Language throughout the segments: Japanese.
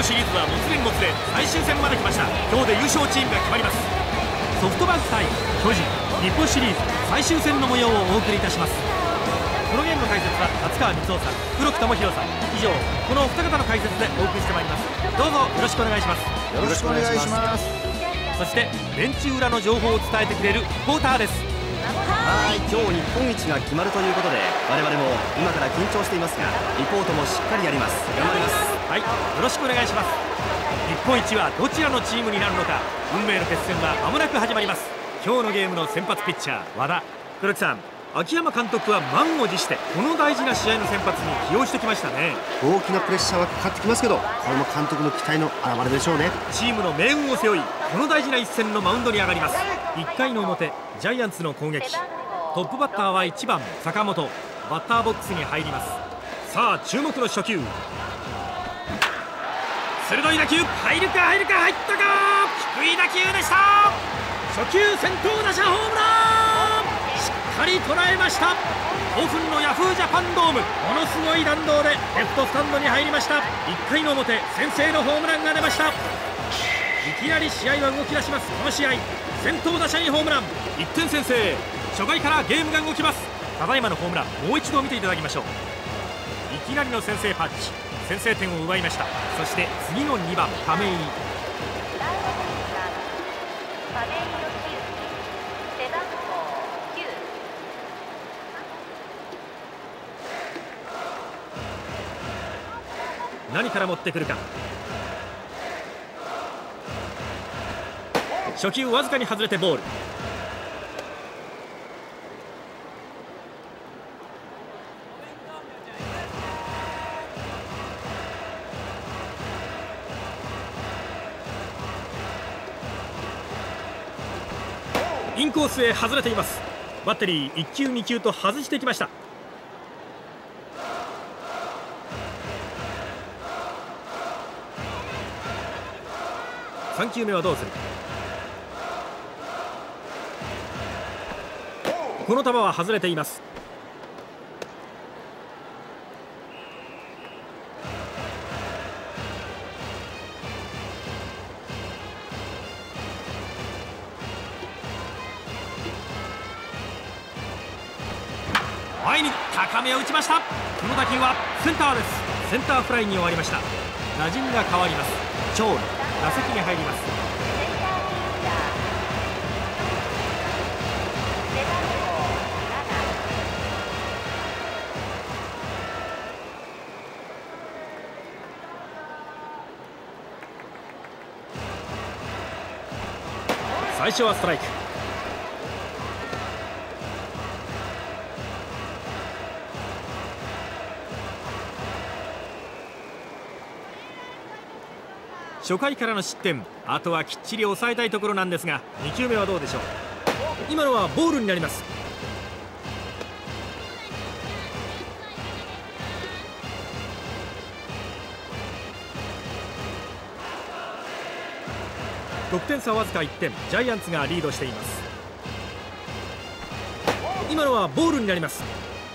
シリーズはもつれんもつれ最終戦まで来ました。今日で優勝チームが決まります。ソフトバンク対巨人日本シリーズ最終戦の模様をお送りいたします。このゲームの解説は達川光雄さん、黒木智弘さん、以上このお二方の解説でお送りしてまいります。どうぞよろしくお願いします。 よろしくお願いします。 そしてベンチ裏の情報を伝えてくれるリポーターです。 はい、今日日本一が決まるということで我々も今から緊張していますがリポートもしっかりやります。頑張ります。 はい、よろしくお願いします。日本一はどちらのチームになるのか、運命の決戦は間もなく始まります。今日のゲームの先発ピッチャー和田。黒木さん、秋山監督は満を持してこの大事な試合の先発に起用してきましたね。 大きなプレッシャーはかかってきますけど、これも監督の期待の表れでしょうね。 チームの命運を背負いこの大事な一戦のマウンドに上がります。1回の表、ジャイアンツの攻撃。トップバッターは1番坂本。バッターボックスに入ります。さあ注目の初球、鋭い打球、入るか入ったか、低い打球でした。初球先頭打者ホームラン、しっかり捉えました。5分のヤフージャパンドーム、ものすごい弾道でレフトスタンドに入りました。1回の表、先制のホームランが出ました。いきなり試合は動き出します。この試合先頭打者にホームラン、1点先制。初回からゲームが動きます。ただいまのホームラン、もう一度見ていただきましょう。いきなりの先制パンチ、先制点を奪いました。そして次の2番亀井。何から持ってくるか。初球わずかに外れてボール。インコースへ外れています。バッテリー1球2球と外してきました。3球目はどうする。この球は外れています。前に高めを打ちました。この打球はセンターです。センターフライに終わりました。打順が変わります。長野打席に入ります。最初はストライク。初回からの失点、あとはきっちり抑えたいところなんですが、2球目はどうでしょう。今のはボールになります。得点差わずか1点、ジャイアンツがリードしています。今のはボールになります。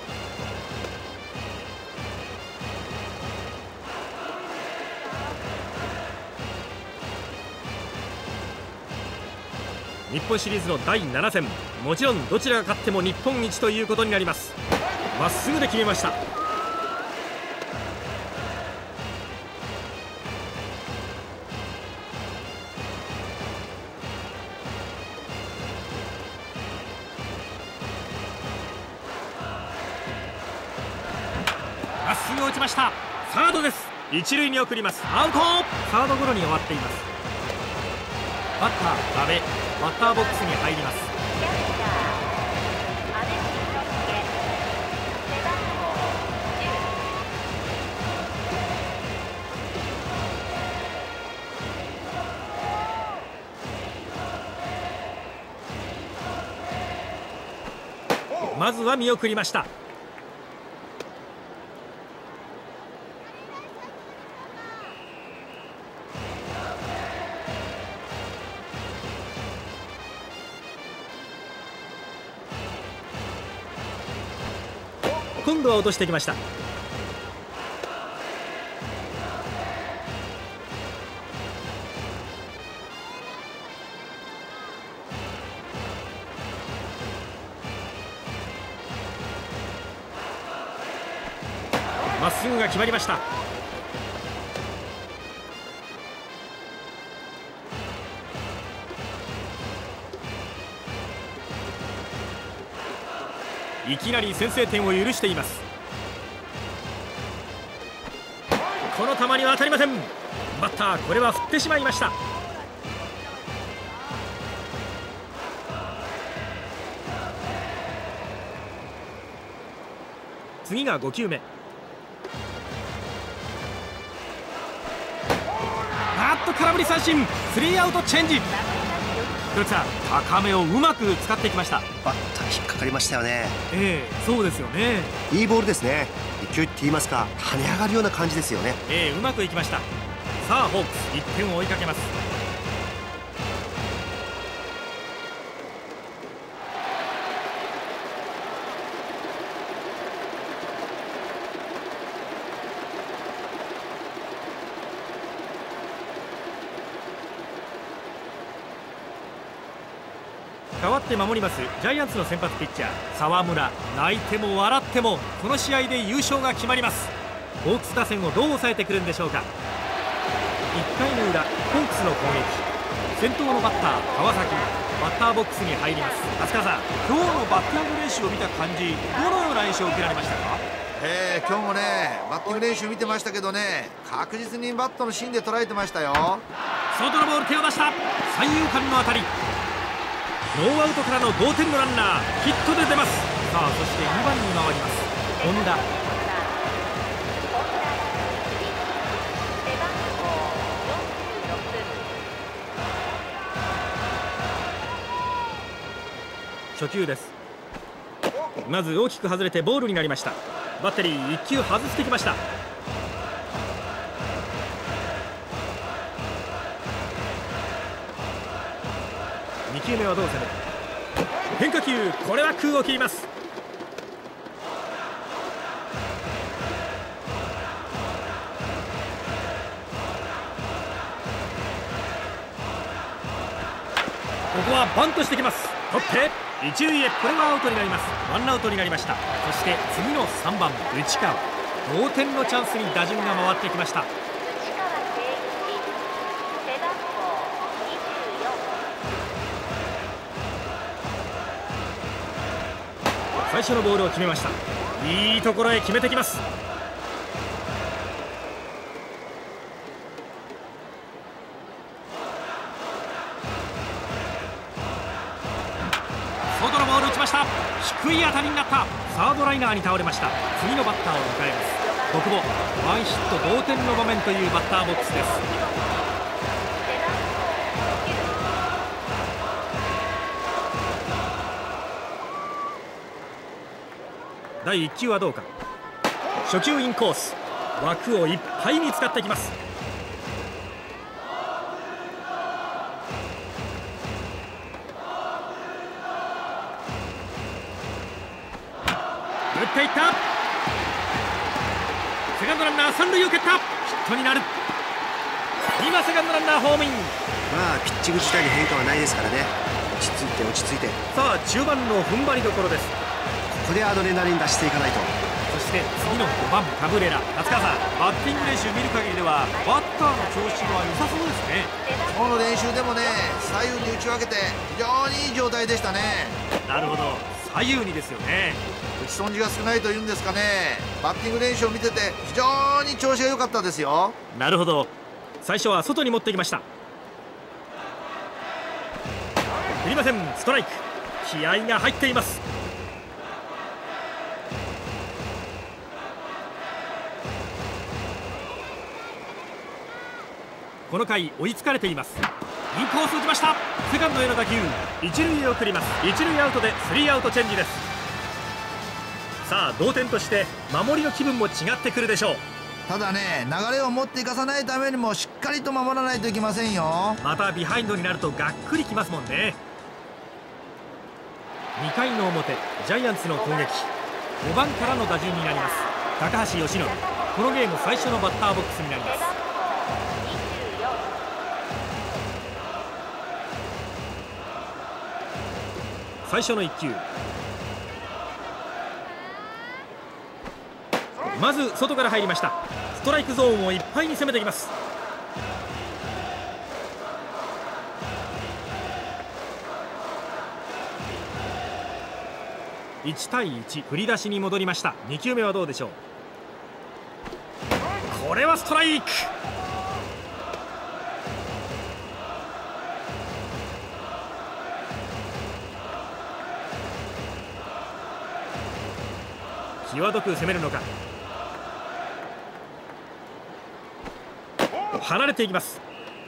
日本シリーズの第7戦、もちろんどちらが勝っても日本一ということになります。まっすぐで決めました。まっすぐ打ちました。サードです。一塁に送ります。アウト。サードゴロに終わっています。バッター阿部、バッターボックスに入ります。まずは見送りました。今度は落としてきました。 まっすぐが決まりました。いきなり先制点を許しています。この球には当たりません。バッターこれは振ってしまいました。次が5球目。空振り三振、スリーアウトチェンジ。黒木さん、高めをうまく使ってきました。 バッター引っかかりましたよね。 そうですよね。 いいボールですね。勢いって言いますか、跳ね上がるような感じですよね。 うまくいきました。さあホークス1点を追いかけます。代わって守りますジャイアンツの先発ピッチャー沢村。泣いても笑ってもこの試合で優勝が決まります。ホークス打線をどう抑えてくるんでしょうか。1回の裏ホークスの攻撃、先頭のバッター川崎バッターボックスに入ります。松川さん、今日のバッティング練習を見た感じ、どのような印象を受けられましたか。 今日もねバッティング練習見てましたけどね、確実にバットの芯で捉えてましたよ。 外のボール手を出した。三遊間の当たり、ノーアウトからの同点のランナーヒットで出ます。さあそして2番に回ります本田。初球です。まず大きく外れてボールになりました。バッテリー1球外してきました。2球目はどう攻める。変化球、これは空を切ります。ここはバントしてきます。取って一塁へ、これはアウトになります。ワンアウトになりました。そして次の3番内川、同点のチャンスに打順が回ってきました。最初のボールを決めました。いいところへ決めてきます。外のボール打ちました。低い当たりになった。サードライナーに倒れました。次のバッターを迎えます。小久保、ワンヒット同点の場面というバッターボックスです。第1球はどうか。初球インコース、枠をいっぱいに使ってきます。打っていった。セカンドランナー三塁を蹴った。ヒットになる。今セカンドランナーホームイン。 ピッチング自体に変化はないですからね。落ち着いて落ち着いて。 さあ中盤の踏ん張りどころです。 ここでアドレナリン出していかないと。 そして次の5番カブレラ。夏川さん、バッティング練習見る限りではバッターの調子は良さそうですね。 今日の練習でもね左右に打ち分けて非常にいい状態でしたね。 なるほど、左右にですよね。 打ち損じが少ないというんですかね。バッティング練習を見てて非常に調子が良かったですよ。 なるほど、最初は外に持ってきました。振りません、ストライク。気合が入っています。この回追いつかれています。インコース打ちました。セカンドへの打球、一塁へ送ります。一塁アウトでスリーアウトチェンジです。さあ同点として守りの気分も違ってくるでしょう。 ただね流れを持っていかさないためにもしっかりと守らないといけませんよ。 またビハインドになるとがっくりきますもんね。2回の表ジャイアンツの攻撃、5番からの打順になります。高橋由伸、このゲーム最初のバッターボックスになります。最初の1球、 まず外から入りました。ストライクゾーンをいっぱいに攻めています。1対1、振り出しに戻りました。2球目はどうでしょう。これはストライク。際どく攻めるのか。離れていきます。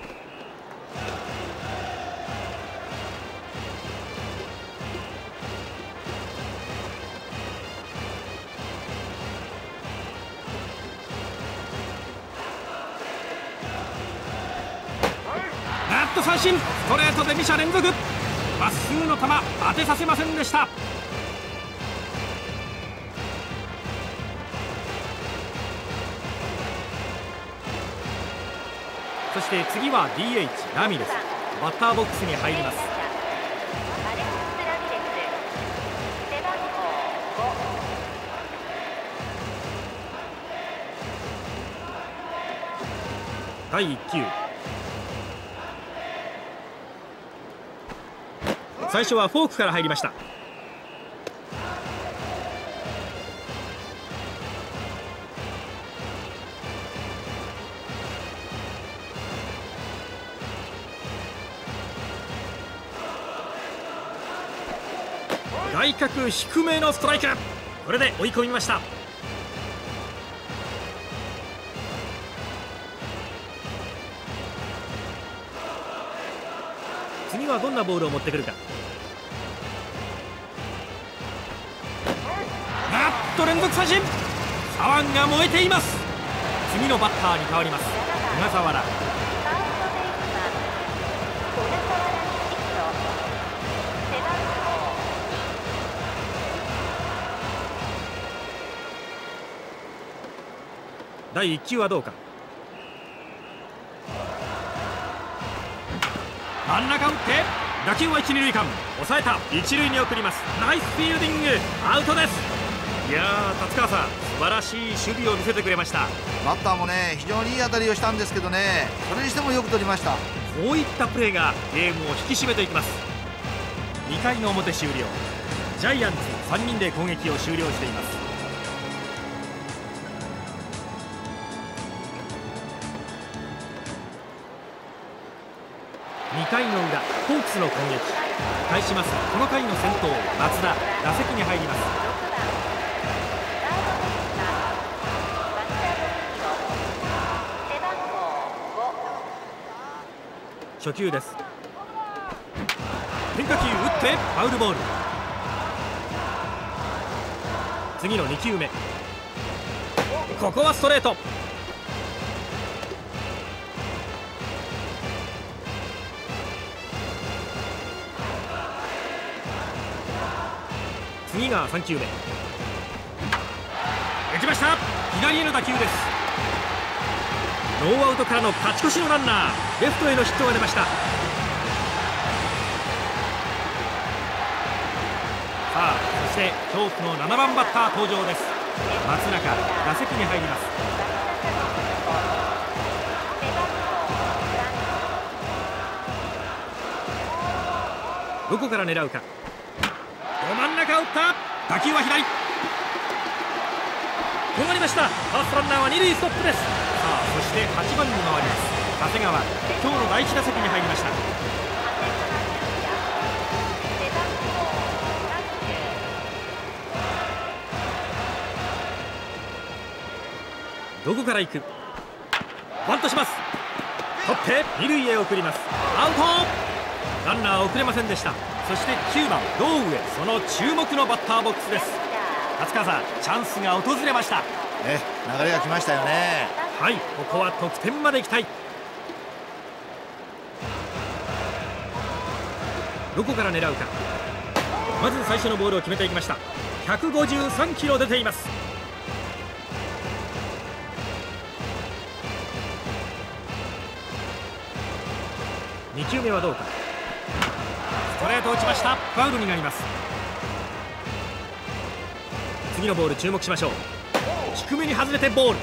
三振。ストレートで2者連続。まっすぐの球当てさせませんでした。そして次は DH ラミレス。バッターボックスに入ります。第1球。最初はフォークから入りました。外角低めのストライク。これで追い込みました。次はどんなボールを持ってくるか。連続三振。左腕が燃えています。次のバッターに変わります。小笠原。第1球はどうか。真ん中打って打球は一・二塁間。抑えた。一塁に送ります。ナイスフィールディング。アウトです。いやー、達川さん、素晴らしい守備を見せてくれました。 バッターもね、非常にいい当たりをしたんですけどね、それにしてもよく取りました。 こういったプレーがゲームを引き締めていきます。2回の表終了。ジャイアンツ3人で攻撃を終了しています。2回の裏、ホークスの攻撃。対しますこの回の先頭松田、打席に入ります。初球です。変化球打ってファウルボール。次の2球目。ここはストレート。次が3球目。打ちました。左への打球です。ノーアウトからの勝ち越しのランナー。レフトへのヒットが出ました。さあ、そして恐怖の7番バッター登場です。松中、打席に入ります。どこから狙うか。ど真ん中打った。打球は左。止まりました。ファーストランナーは二塁ストップです。さあ、そして8番に回ります。長谷川、今日の第1打席に入りました。どこから行く。バントします。取って二塁へ送ります。アウト。ランナー遅れませんでした。そして9番堂上、その注目のバッターボックスです。達川さん、チャンスが訪れました。 流れが来ましたよね。 はい、ここは得点まで行きたい。どこから狙うか。まず最初のボールを決めていきました。153キロ出ています。2球目はどうか。ストレート打ちました。ファウルになります。次のボール注目しましょう。 低めに外れてボール。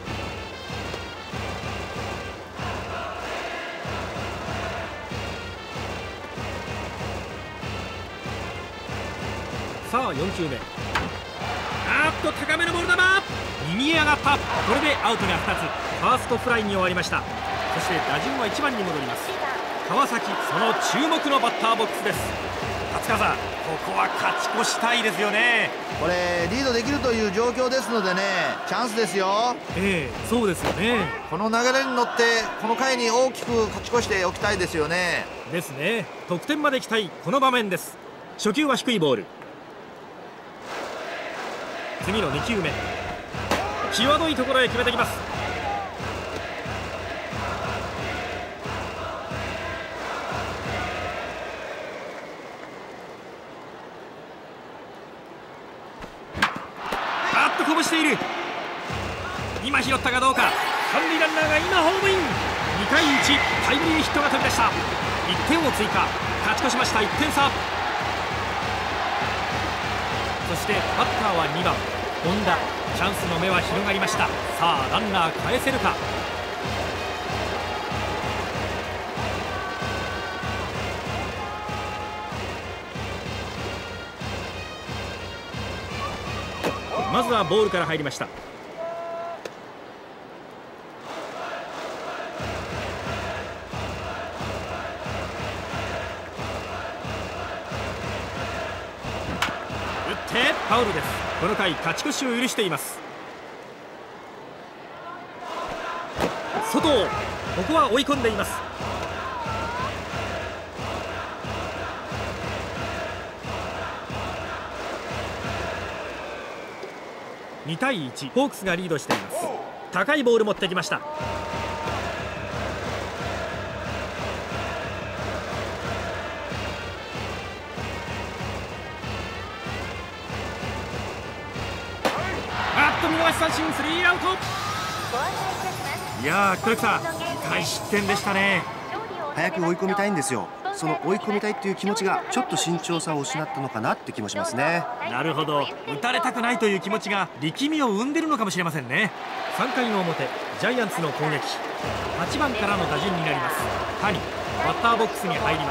さあ4球目、高めのボール球、右へ上がった。これでアウトが2つ、ファーストフライに終わりました。そして打順は1番に戻ります。川崎、その注目のバッターボックスです。達川さん、ここは勝ち越したいですよね。 これリードできるという状況ですのでね、チャンスですよ。 そうですよね。 この流れに乗ってこの回に大きく勝ち越しておきたいですよね。 ですね。得点まで期待、この場面です。初球は低いボール。次の2球目、際どいところへ決めてきます。こぼしている。今拾ったかどうか。三塁ランナーが今ホームイン。2対1、タイムリーヒットが飛び出した。1点を追加、勝ち越しました。1点差。そしてバッターは2番本田。チャンスの目は広がりました。さあランナー返せるか。まずはボールから入りました。打ってファウルです。この回勝ち越しを許しています。外を、ここは追い込んでいます。2対1、ホークスがリードしています。高いボール持ってきました。見逃し三振、スリーアウト。いやー、黒木さん、大失点でしたね。 早く追い込みたいんですよ。その追い込みたいっていう気持ちがちょっと慎重さを失ったのかなって気もしますね。 なるほど、打たれたくないという気持ちが力みを生んでるのかもしれませんね。3回の表、ジャイアンツの攻撃、8番からの打順になります。谷、バッターボックスに入ります。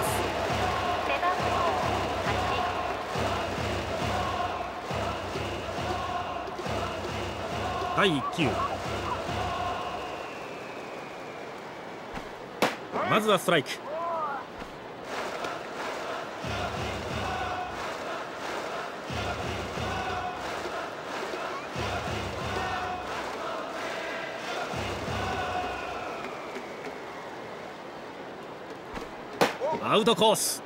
第1球、まずはストライク。アウトコース。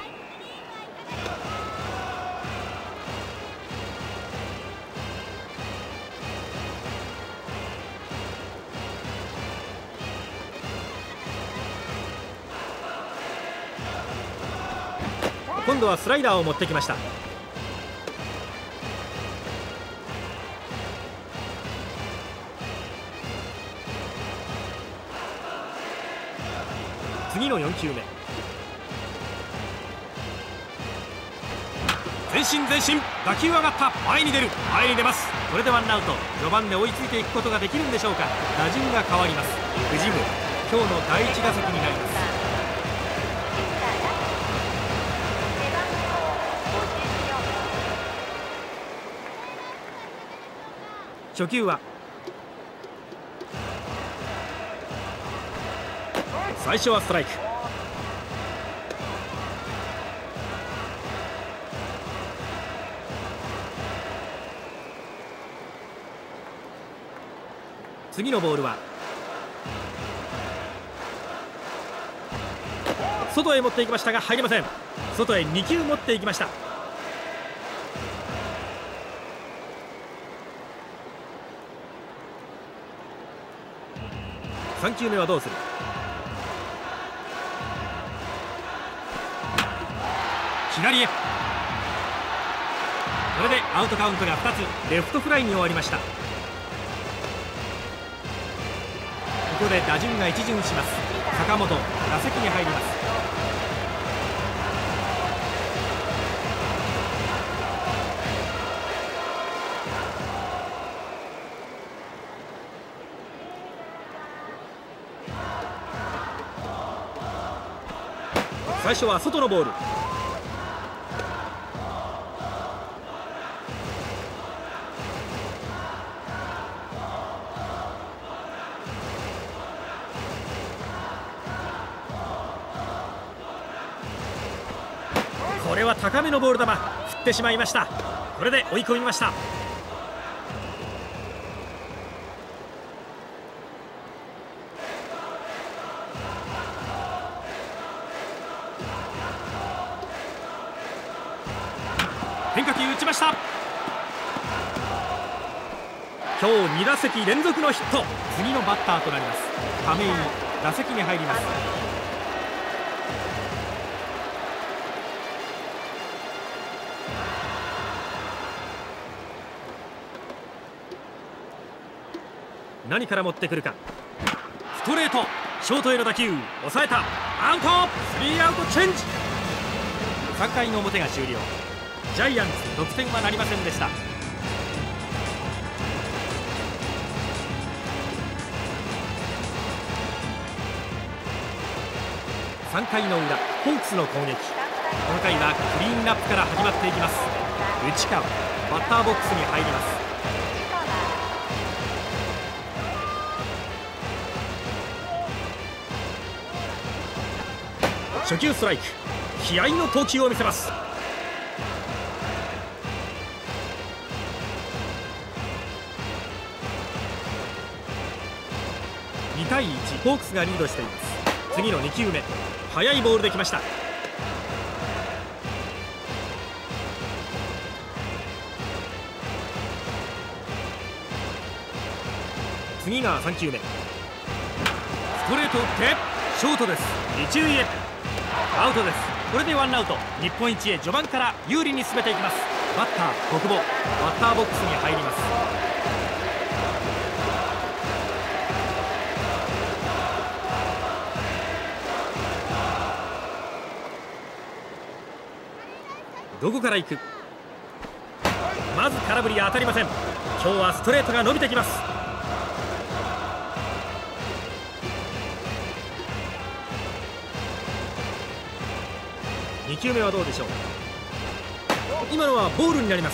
今度はスライダーを持ってきました。次の4球目、前進前進、打球上がった。前に出る、前に出ます。これでワンアウト。序盤で追いついていくことができるんでしょうか。打順が変わります。藤村、今日の第1打席になります。初球は最初はストライク。次のボールは外へ持っていきましたが入りません。外へ2球持っていきました。3球目はどうする。左へ。これでアウトカウントが2つ、レフトフライに終わりました。ここで打順が一巡します。坂本、打席に入ります。 最初は外のボール。これは高めのボール球、振ってしまいました。これで追い込みました。変化球打ちました。今日2打席連続のヒット。次のバッターとなります亀井、打席に入ります。何から持ってくるか。ストレート、ショートへの打球、抑えた。アウト、スリーアウトチェンジ。3回の表が終了。ジャイアンツ得点はなりませんでした。3回の裏、ホークスの攻撃。この回はクリーンナップから始まっていきます。内川、バッターボックスに入ります。初球ストライク、気合の投球を見せます。2対1、ホークスがリードしています。次の2球目、速いボールできました。次が3球目、ストレート打ってショートです。2塁へアウトです。これでワンアウト。日本一へ序盤から有利に進めていきます。バッター小久保、バッターボックスに入ります。どこから行く。まず空振りが当たりません。今日はストレートが伸びてきます。2球目はどうでしょう。今のはボールになります。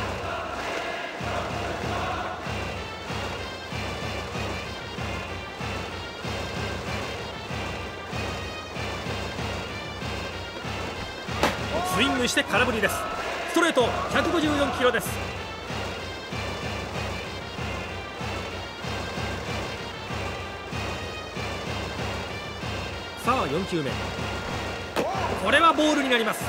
スイングして空振りです。ストレート154キロです。さあ4球目、これはボールになります。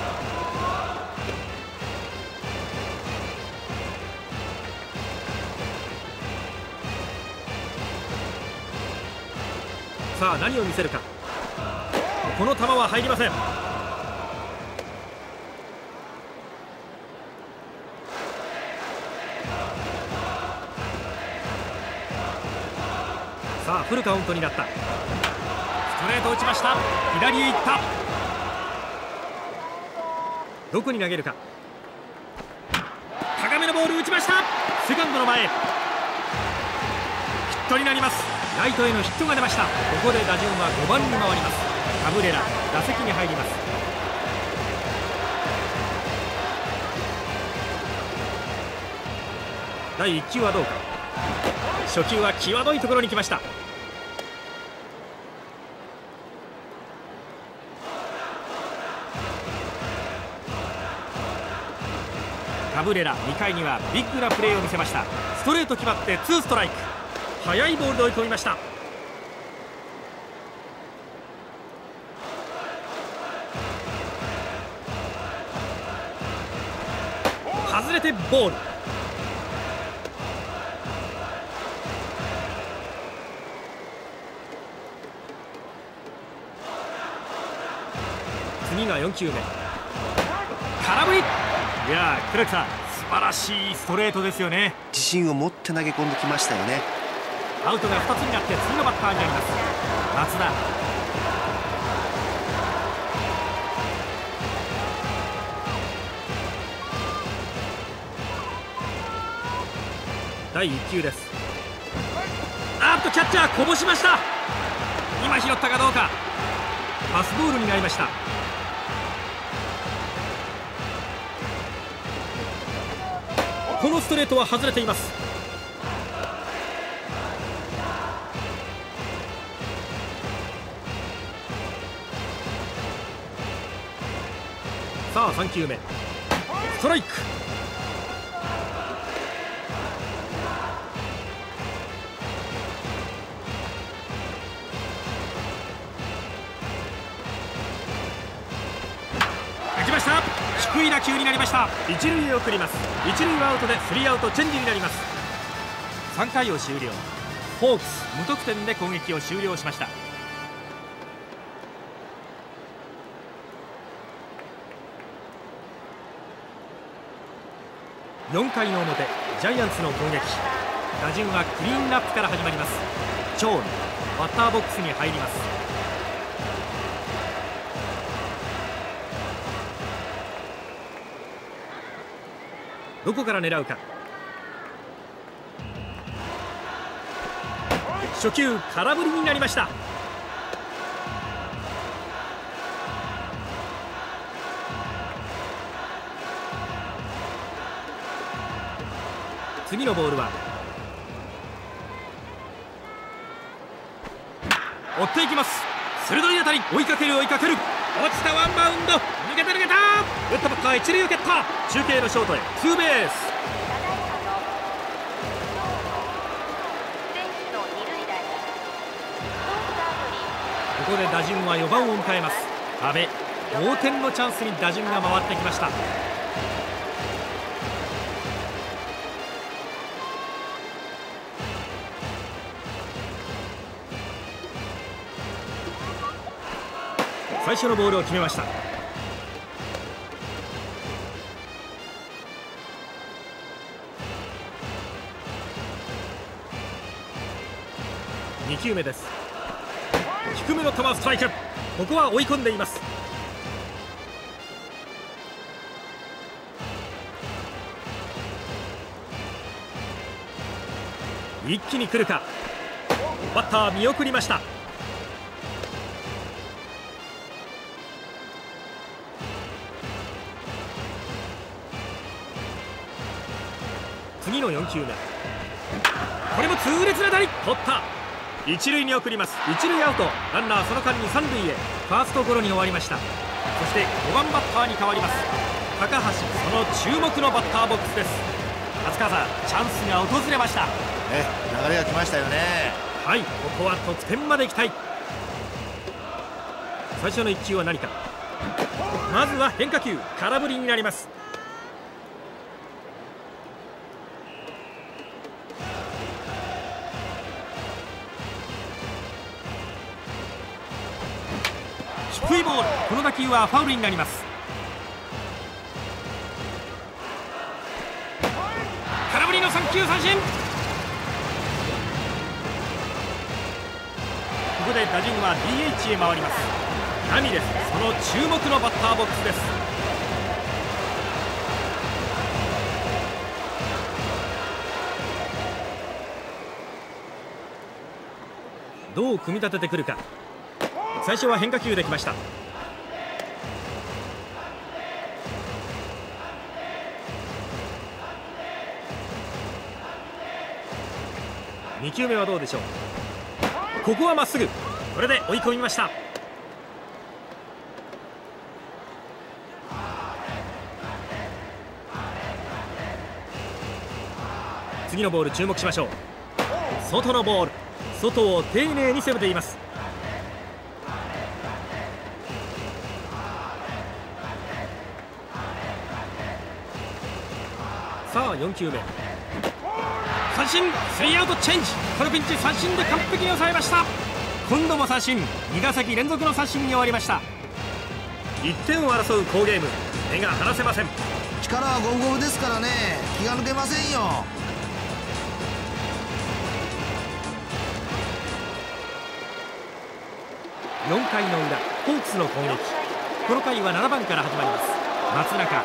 さあ何を見せるか。この球は入りません。さあフルカウントになった。ストレート打ちました。左へ行った。どこに投げるか。高めのボール打ちました。セカンドの前、ヒットになります。ライトへのヒットが出ました。ここで打順は5番に回ります。カブレラ、打席に入ります。第1球はどうか。初球は際どいところに来ました。カブレラ、2回にはビッグなプレーを見せました。ストレート決まって2ストライク。速いボールで追い込みました。外れてボール。次が4球目、空振り。いやー、黒木さん、素晴らしいストレートですよね。 自信を持って投げ込んできましたよね。 アウトが2つになって次のバッターになります。松田、第1球です。キャッチャーこぼしました。今拾ったかどうか。パスボールになりました。 このストレートは外れています。さあ3球目、ストライク。打ちました。低い打球になりました。一塁へ送ります。一塁はアウトでスリーアウトチェンジになります。3回を終了。ホークス無得点で攻撃を終了しました。4回の表、ジャイアンツの攻撃。打順はクリーンナップから始まります。長野バッターボックスに入ります。どこから狙うか。初球空振りになりました。次のボールは追っていきます。鋭い当たり。追いかける追いかける。落ちた。ワンバウンド。抜けた抜けた。打ったバッター一塁を蹴った。中継のショートへツーベース。ここで打順は4番を迎えます。阿部、同点のチャンスに打順が回ってきました。最初のボールを決めました。2球目です。低めの球ストライク。ここは追い込んでいます。一気に来るか。バッター見送りました。次の4球目、これも痛烈な当たり。取った。一塁に送ります。一塁アウト。ランナーその間に三塁へ。ファーストゴロに終わりました。そして5番バッターに変わります。高橋、その注目のバッターボックスです。松川さん、チャンスが訪れました。 流れが来ましたよね。 はい、ここは得点まで行きたい。最初の1球は何か。まずは変化球。空振りになります。低いボール。この打球はファウルになります。空振りの3球三振。ここで打順は DH へ回ります。ラミレス、その注目のバッターボックスです。どう組み立ててくるか。最初は変化球できました。2球目はどうでしょう。ここはまっすぐ。これで追い込みました。次のボール注目しましょう。外のボール。外を丁寧に攻めています。さあ4球目、三振。スリーアウトチェンジ。このピンチ三振で完璧に抑えました。今度も三振。2打席連続の三振に終わりました。1点を争う好ゲーム。目が離せません。 力は五分五分ですからね。気が抜けませんよ。 4回の裏、ホークスの攻撃。この回は7番から始まります。松中、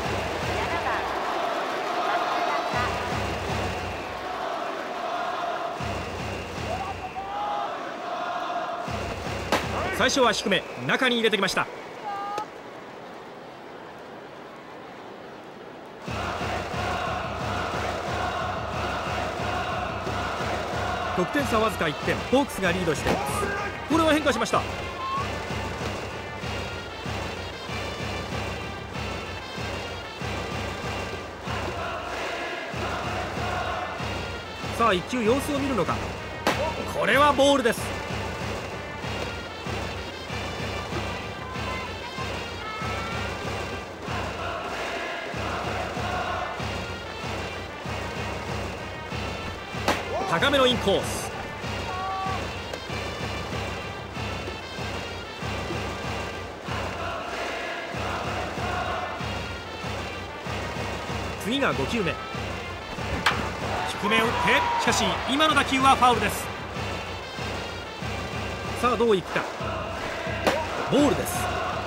最初は低め、中に入れてきました。 得点差わずか1点、ホークスがリードしています。これは変化しました。さあ1球様子を見るのか。これはボールです。高めのインコース。次が5球目。低めを打って、しかし今の打球はファウルです。さあどういくか。ボールです。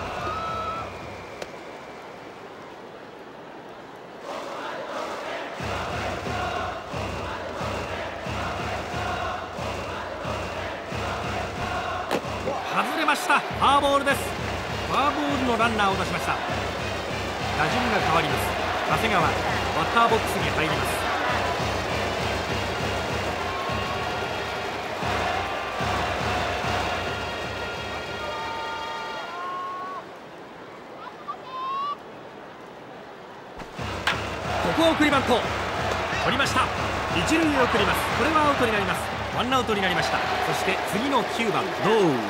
外れました。フォアボールです。フォアボールのランナーを出しました。打順が変わります。長谷川、バッターボックスに入ります。ここは送りバント取りました。一塁へ送ります。これはアウトになります。ワンアウトになりました。そして次の9番ロー。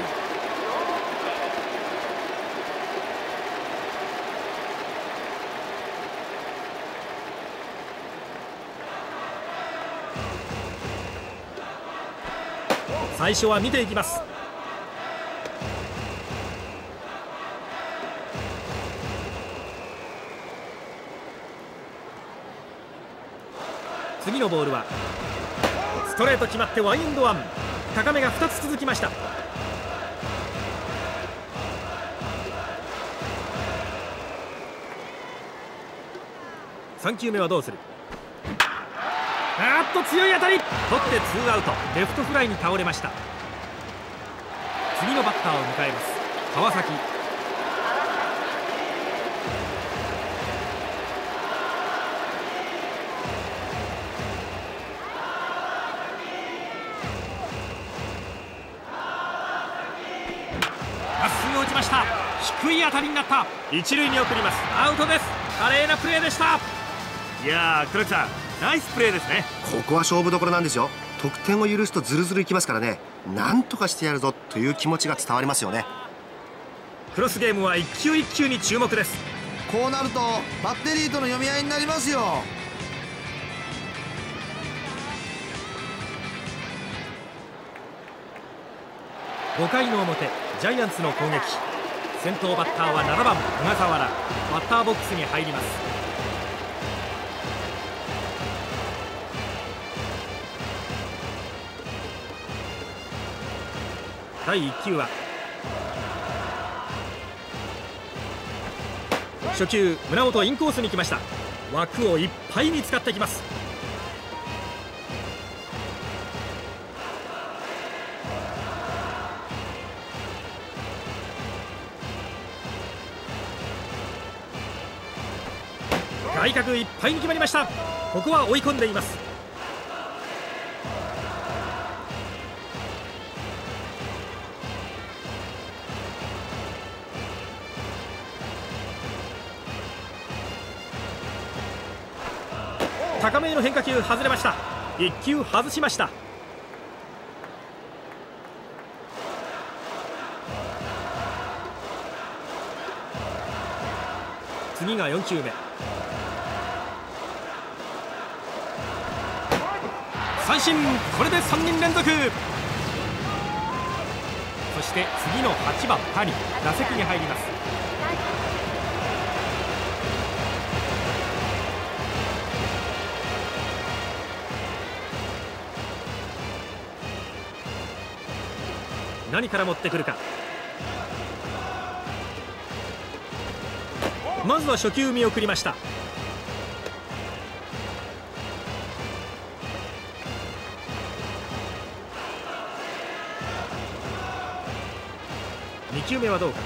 最初は見ていきます。次のボールはストレート決まってワンエンドワン。高めが2つ続きました。3球目はどうする。強い当たり取ってツーアウト。レフトフライに倒れました。次のバッターを迎えます。川崎。まっすぐ打ちました。低い当たりになった。一塁に送ります。アウトです。華麗なプレーでした。いやー黒木さん、ナイスプレーですね。 ここは勝負どころなんですよ。得点を許すとズルズルいきますからね。なんとかしてやるぞという気持ちが伝わりますよね。 クロスゲームは一球一球に注目です。 こうなるとバッテリーとの読み合いになりますよ。 5回の表、ジャイアンツの攻撃。先頭バッターは7番小笠原。バッターボックスに入ります。第1球は初球、胸元インコースに来ました。枠をいっぱいに使ってきます。外角いっぱいに決まりました。ここは追い込んでいます。高めの変化球外れました。1球外しました。次が4球目。三振。これで3人連続。そして次の8番谷、打席に入ります。何から持ってくるか。まずは初球見送りました。2球目はどうか。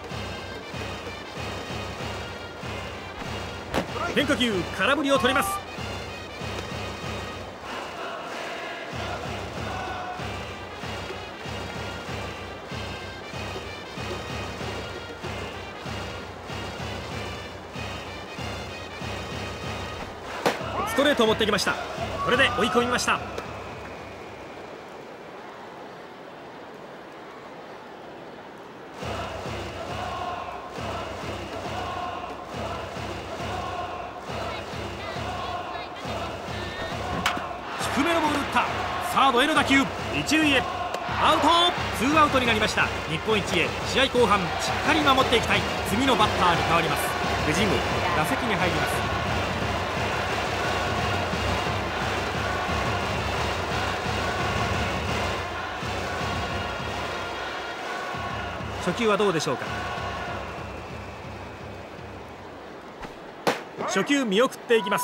変化球、空振りを取ります。 トレートを持ってきました。これで追い込みました。低めのボール打った。サードへの打球、一塁へアウト。ツーアウトになりました。日本一へ試合後半しっかり守っていきたい。次のバッターに変わります。藤森打席に入ります。初球はどうでしょうか。初球見送っていきます。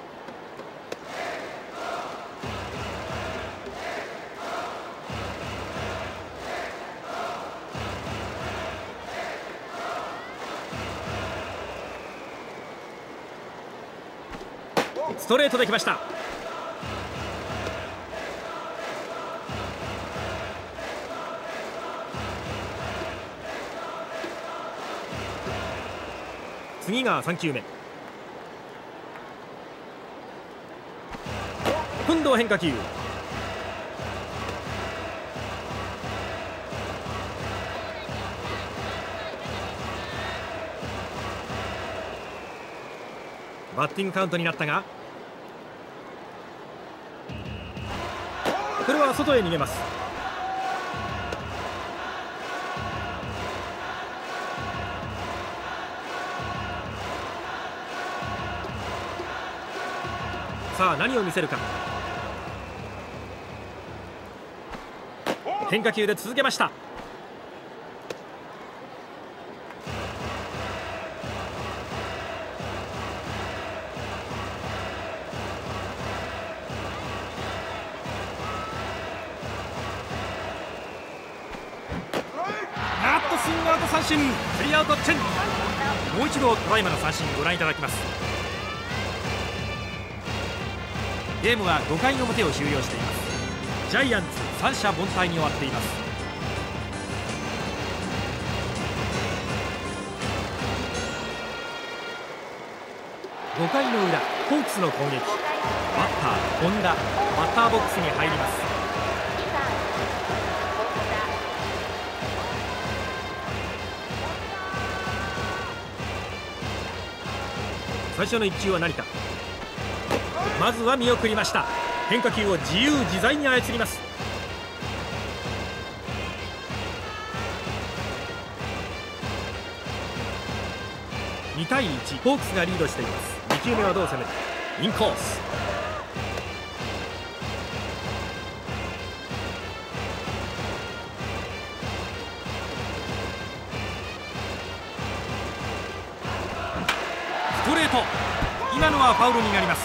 ストレートできました。次が3球目。今度は変化球。バッティングカウントになったが、これは外へ逃げます。さあ何を見せるか。変化球で続けました。スイングアウト三振、スリーアウトチェン。もう一度ただいまの三振ご覧いただきます。ゲームは5回の表を終了しています。ジャイアンツ三者凡退に終わっています。5回の裏、ホークスの攻撃。バッター本田、バッターボックスに入ります。最初の1球は何か。まずは見送りました。変化球を自由自在に操ります。2対1、ホークスがリードしています。2球目はどう攻める。インコース。ストレート、今のはファウルになります。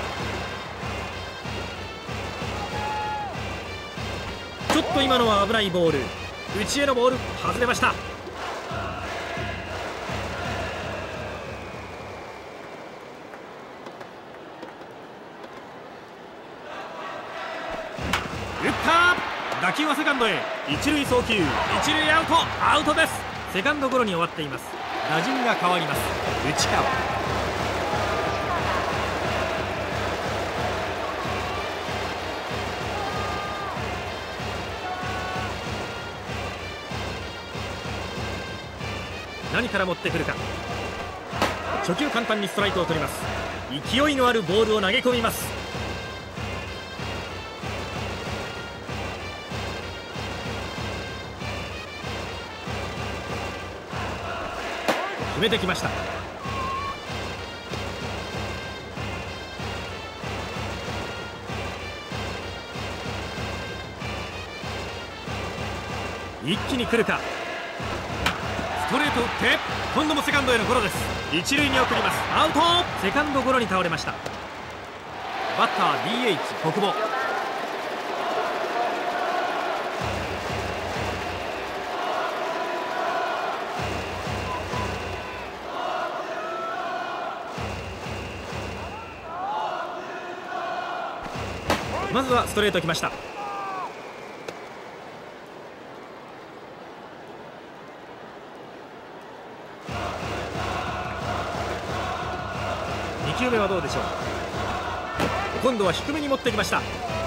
ちょっと今のは危ないボール。内へのボール、外れました。打った。打球はセカンドへ。一塁送球、一塁アウト。アウトです。セカンドゴロに終わっています。打順が変わります。内川。何から持ってくるか。初球簡単にストライクを取ります。勢いのあるボールを投げ込みます。決めてきました。一気に来るか。ストレート打って今度もセカンドへのゴロです。一塁に送ります。アウト。セカンドゴロに倒れました。バッター DH 小久保。まずはストレートきました。2球目はどうでしょう。 今度は低めに持ってきました。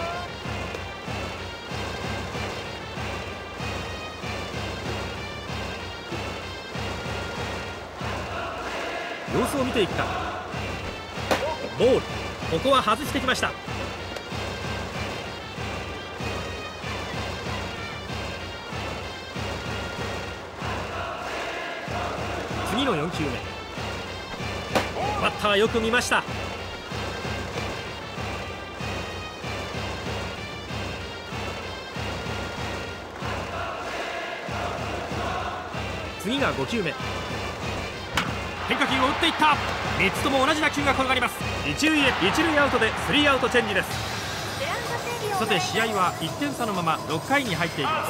様子を見ていくか。ボール、ここは外してきました。次の4球目、バッターよく見ました。次が5球目、変化球を打っていった。3つとも同じ打球が転がります。一塁へ。一塁アウトでスリーアウトチェンジです。さて試合は1点差のまま6回に入っていきます。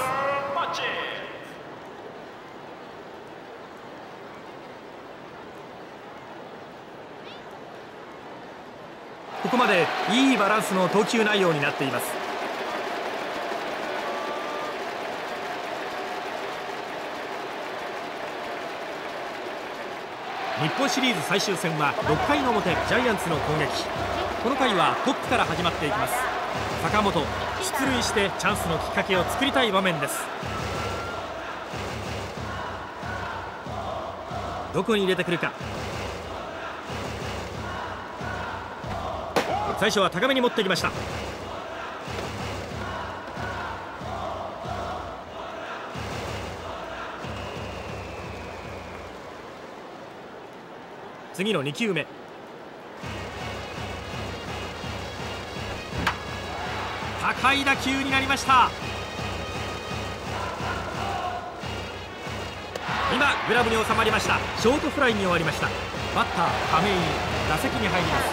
ここまでいいバランスの投球内容になっています。日本シリーズ最終戦は6回の表、ジャイアンツの攻撃。この回はトップから始まっていきます。坂本、出塁してチャンスのきっかけを作りたい場面です。どこに入れてくるか。最初は高めに持ってきました。次の2球目、高い打球になりました。今グラブに収まりました。ショートフライに終わりました。バッター亀井、打席に入ります。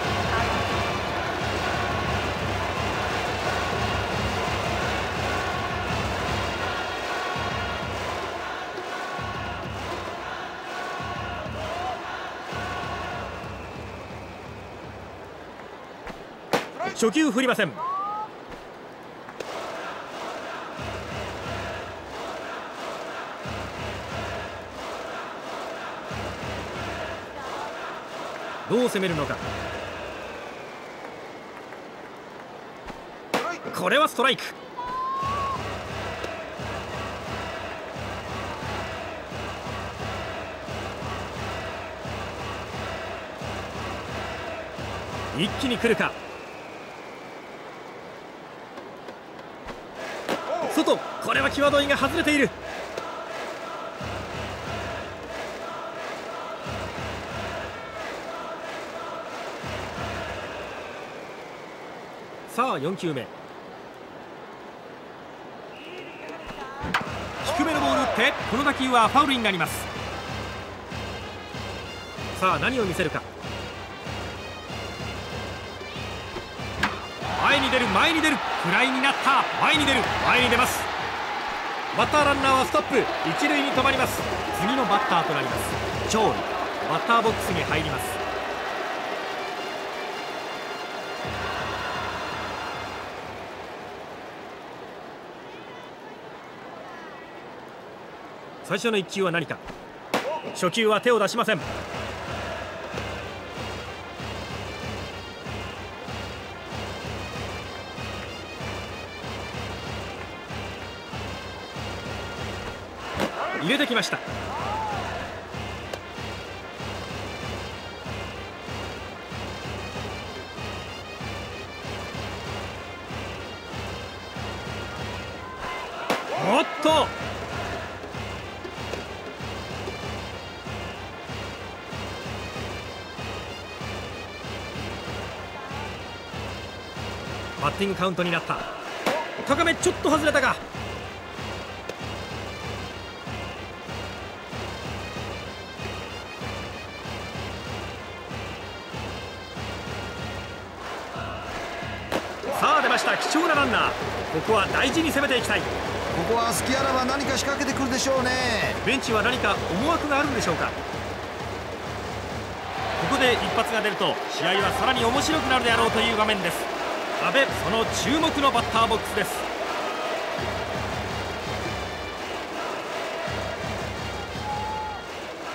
初球振りません。どう攻めるのか。これはストライク。一気に来るか。外、これは際どいが外れている。さあ4球目、低めのボール打って、この打球はファウルになります。さあ何を見せるか。前に出る、前に出る、フライになった。前に出る、前に出ます。バッターランナーはストップ、一塁に止まります。次のバッターとなります。長利、バッターボックスに入ります。最初の1球は何か。初球は手を出しません。入れてきました。おっと、バッティングカウントになった。高めちょっと外れたが、さあ出ました、貴重なランナー。ここは大事に攻めていきたい。 ここは隙あらば何か仕掛けてくるでしょうね。 ベンチは何か思惑があるんでしょうか。ここで一発が出ると試合はさらに面白くなるであろうという場面です。阿部、その注目のバッターボックスです。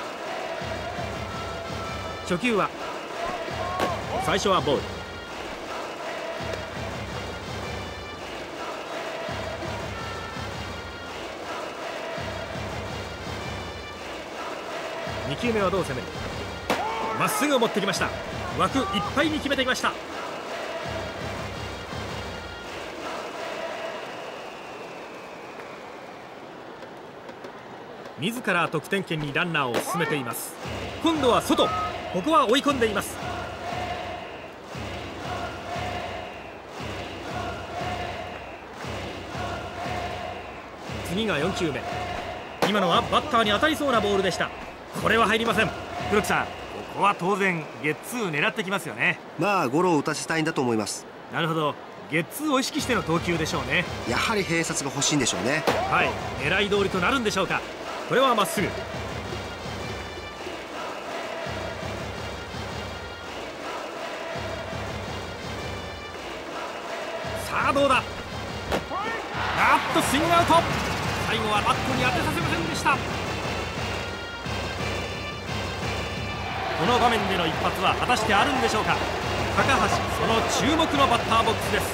初球は最初はボール。 2球目はどう攻める。まっすぐを持ってきました。枠いっぱいに決めてきました。自ら得点圏にランナーを進めています。今度は外、ここは追い込んでいます。次が4球目。今のはバッターに当たりそうなボールでした。これは入りません。黒木さん、ここは当然ゲッツー狙ってきますよね。 まあゴロを打たせたいんだと思います。 なるほど、ゲッツーを意識しての投球でしょうね。 やはり併殺が欲しいんでしょうね。 はい、狙い通りとなるんでしょうか。これはまっすぐ。さあどうだ。スイングアウト。最後はバットに当てさせませんでした。この場面での一発は果たしてあるんでしょうか。高橋、その注目のバッターボックスです。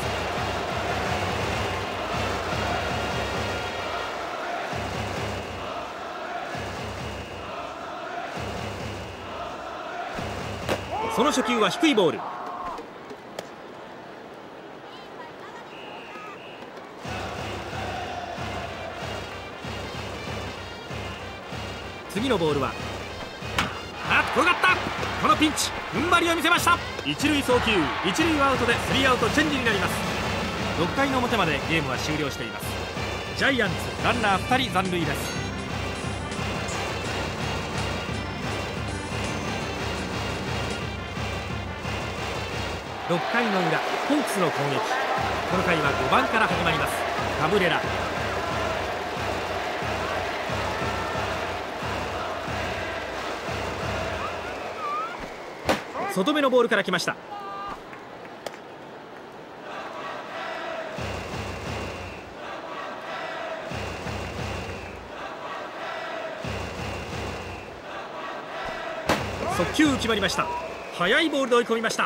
その初球は低いボール。次のボールは転がった。このピンチ踏ん張りを見せました。一塁送球、一塁アウトでスリーアウトチェンジになります。6回の表までゲームは終了しています。ジャイアンツランナー2人残塁です。6回の裏、ホークスの攻撃。この回は5番から始まります。カブレラ、外目のボールから来ました。速球決まりました。速いボールで追い込みました。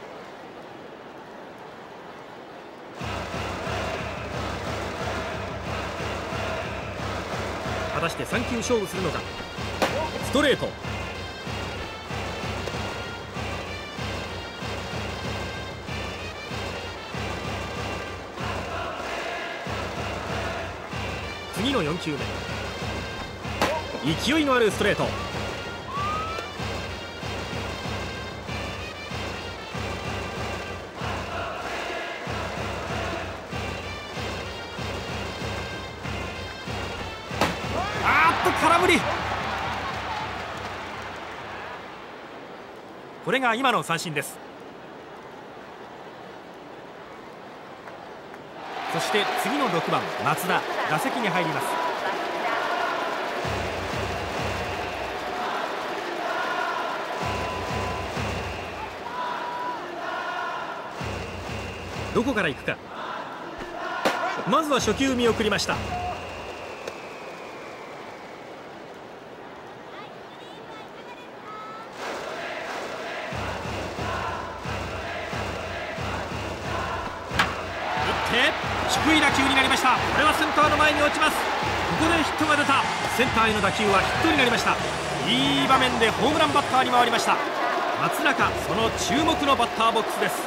果たして3球勝負するのか。ストレート、次の4球目、勢いのあるストレート。空振り。これが今の三振です。そして次の6番松田、打席に入ります。どこから行くか。まずは初球見送りました。低い打球になりました。これはセンターの前に落ちます。ここでヒットが出た。センターへの打球はヒットになりました。いい場面でホームランバッターに回りました。松中、その注目のバッターボックスです。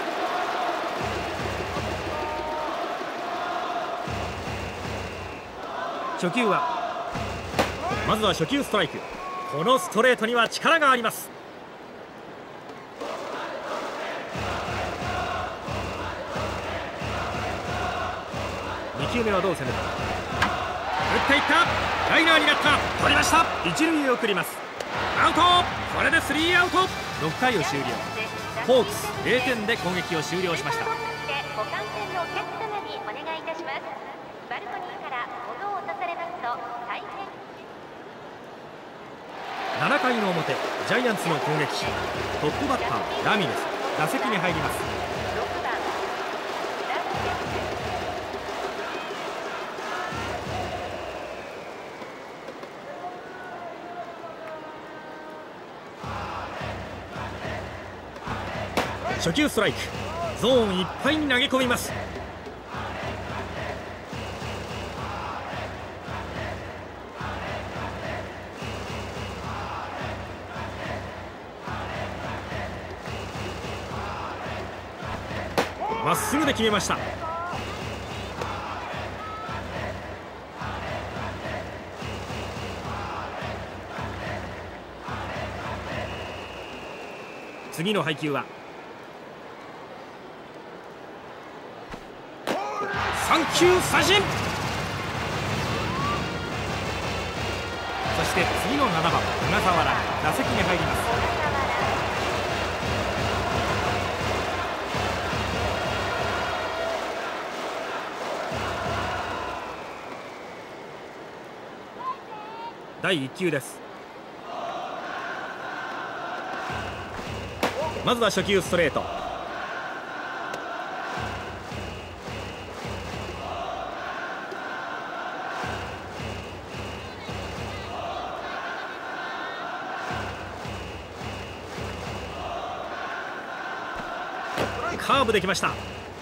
初球はまずは初球ストライク。このストレートには力があります。2球目はどう攻めた。打っていった。ライナーになった。取りました。一塁へ送ります。アウト。これでスリーアウト。6回を終了。ホークス0点で攻撃を終了しました。7回の表、ジャイアンツの攻撃。トップバッターラミレス、打席に入ります。初球ストライク。ゾーンいっぱいに投げ込みます。 まっすぐで決めました。次の配球は3球三振。そして次の7番小笠原打席に入ります。第1球です。まずは初球ストレート。カーブできました。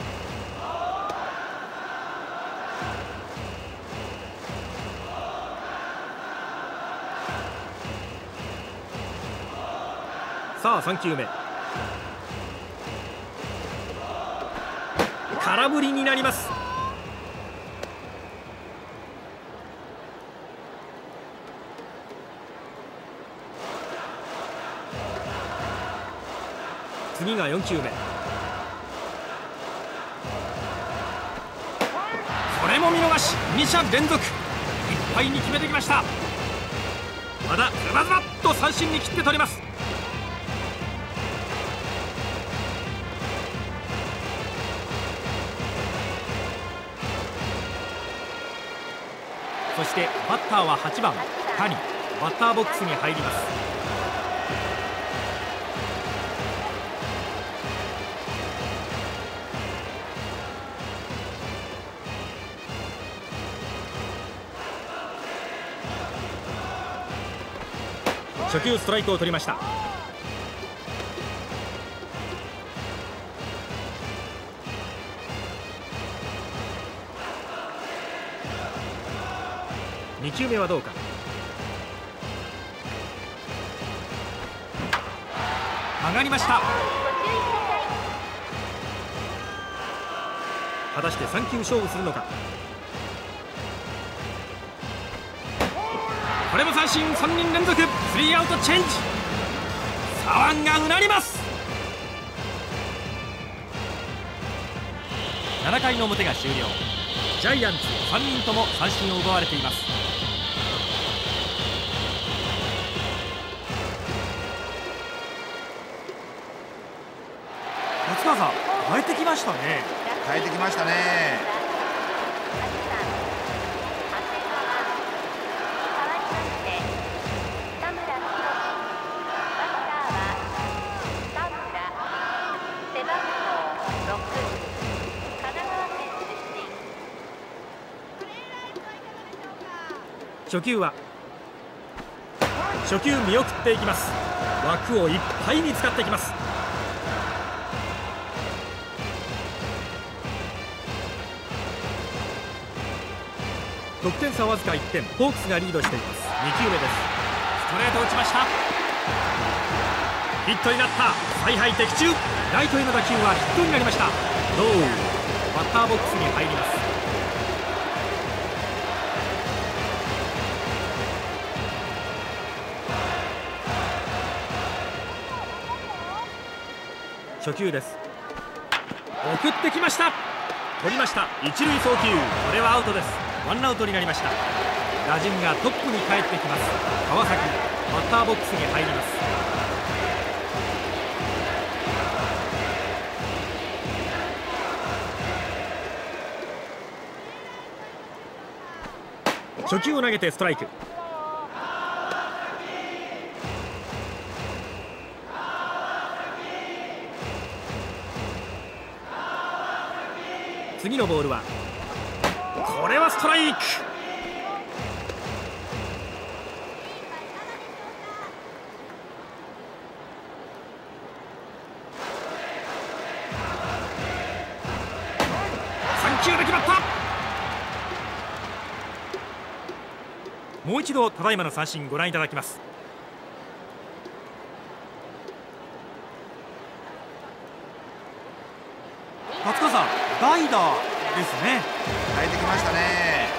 さあ3球目、空振りになります。次が4球目、これも見逃し、2者連続いっぱいに決めてきました。まだズバズバッと三振に切って取ります。そしてバッターは8番谷、バッターボックスに入ります。初球ストライクを取りました。2球目はどうか。上がりました。果たして3球勝負するのか。これも三振、3人連続、スリーアウトチェンジ。左腕がうなります。7回の表が終了。ジャイアンツ3人とも三振を奪われています。松川さん、変えてきましたね。 変えてきましたね。 初球は初球見送っていきます。枠をいっぱいに使っていきます。得点差わずか1点、ホークスがリードしています。2球目です。ストレート打ちました。ヒットになった。采配的中。ライトへの打球はヒットになりました。ノー。バッターボックスに入ります。初球です。送ってきました。取りました。一塁送球。これはアウトです。ワンアウトになりました。打順がトップに帰ってきます。川崎、バッターボックスに入ります。初球を投げてストライク。次のボールはこれはストライク。3球で決まった。もう一度ただいまの三振ご覧いただきます。松川さん、 代打ですね。 変えてきましたね。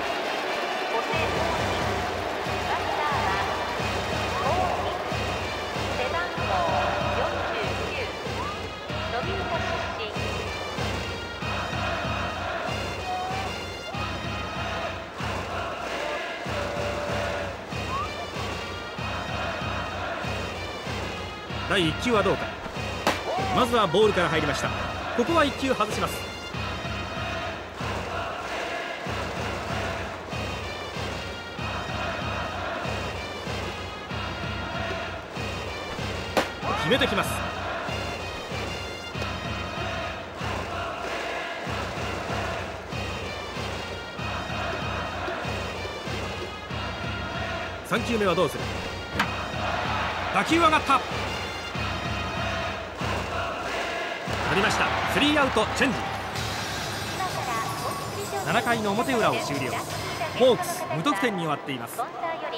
第1球はどうか。まずはボールから入りました。ここは1球外します。決めてきます。3球目はどうする。打球上がった。取りました。スリーアウトチェンジ。7回の表裏を終了。ホークス無得点に終わっています。ホー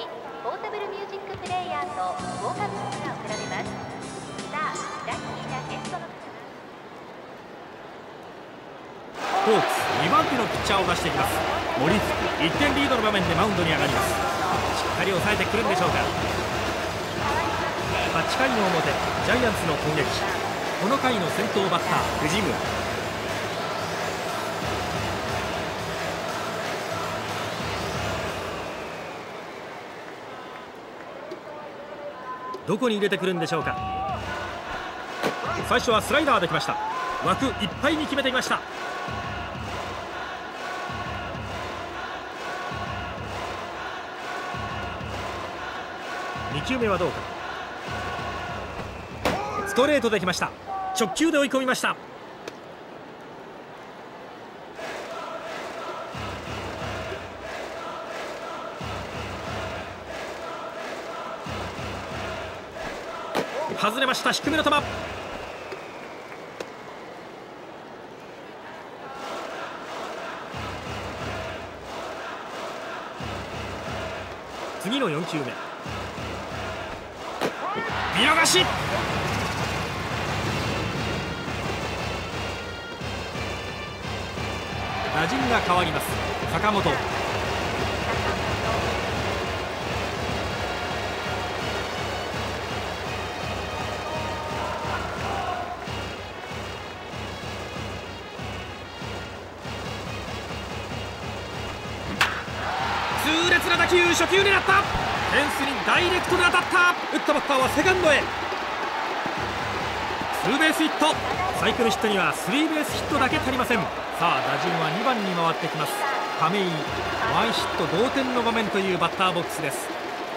クス2番手のピッチャーを出していきます。森月1点リードの場面でマウンドに上がります。しっかり抑えてくるんでしょうか。8回の表ジャイアンツの攻撃。この回の先頭バッター藤村。どこに入れてくるんでしょうか。最初はスライダーできました。枠いっぱいに決めていました。2球目はどうか。ストレートできました。直球で追い込みました。外れました。低めの球。次の4球目見逃し。打順が変わります。坂本。痛烈な打球。初球狙った。フェンスにダイレクトで当たった。打ったバッターはセカンドへ。ツーベースヒット。サイクルヒットにはスリーベースヒットだけ足りません。さあ打順は2番に回ってきます。亀井、ワンヒット同点の場面というバッターボックスです。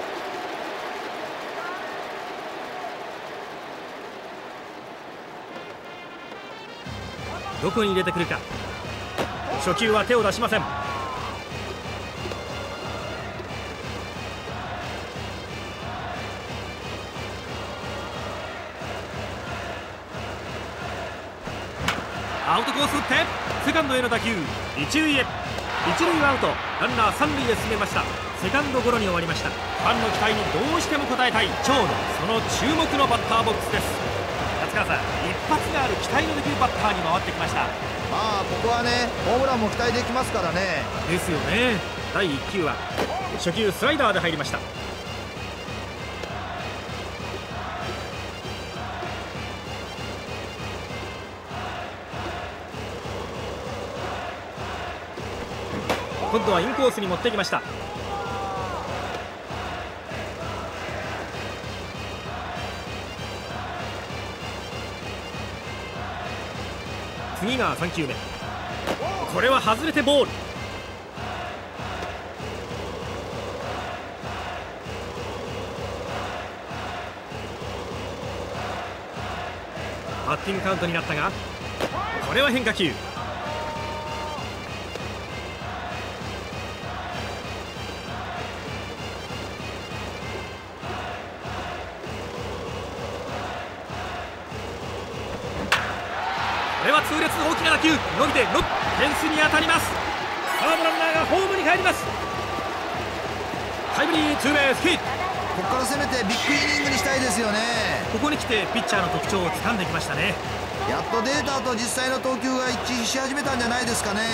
どこに入れてくるか。初球は手を出しません。アウトコース打ってセカンドへの打球。一塁へ。一塁はアウト。ランナー三塁へ進めました。セカンドゴロに終わりました。ファンの期待にどうしても応えたい長野。その注目のバッターボックスです。達川さん、一発がある期待のできるバッターに回ってきました。 まあここはね、ホームランも期待できますからね。 ですよね。第1球は初球スライダーで入りました。今度はインコースに持ってきました。次が3球目。これは外れてボール。バッティングカウントになったが、これは変化球。これは痛烈大きな打球。伸びてフェンスに当たります。サードランナーがホームに帰ります。タイムリーツーベースヒット。 ここから攻めてビッグイニングにしたいですよね。 ここに来てピッチャーの特徴を掴んできましたね。 やっとデータと実際の投球が一致し始めたんじゃないですかね。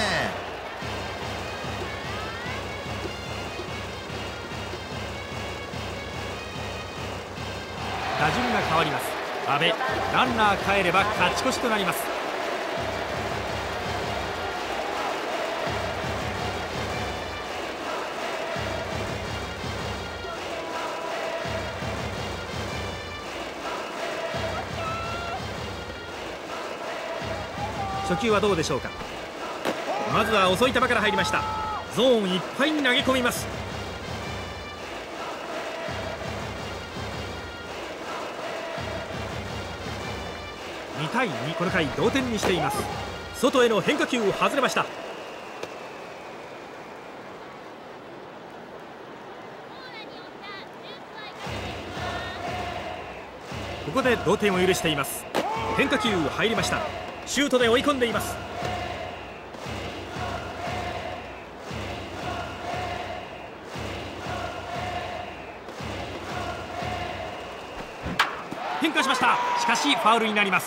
打順が変わります。阿部、ランナー帰れば勝ち越しとなります。初球はどうでしょうか。まずは遅い球から入りました。ゾーンいっぱいに投げ込みます。2対2、この回同点にしています。外への変化球を外れました。ここで同点を許しています。変化球入りました。シュートで追い込んでいます。変化しました。しかしファウルになります。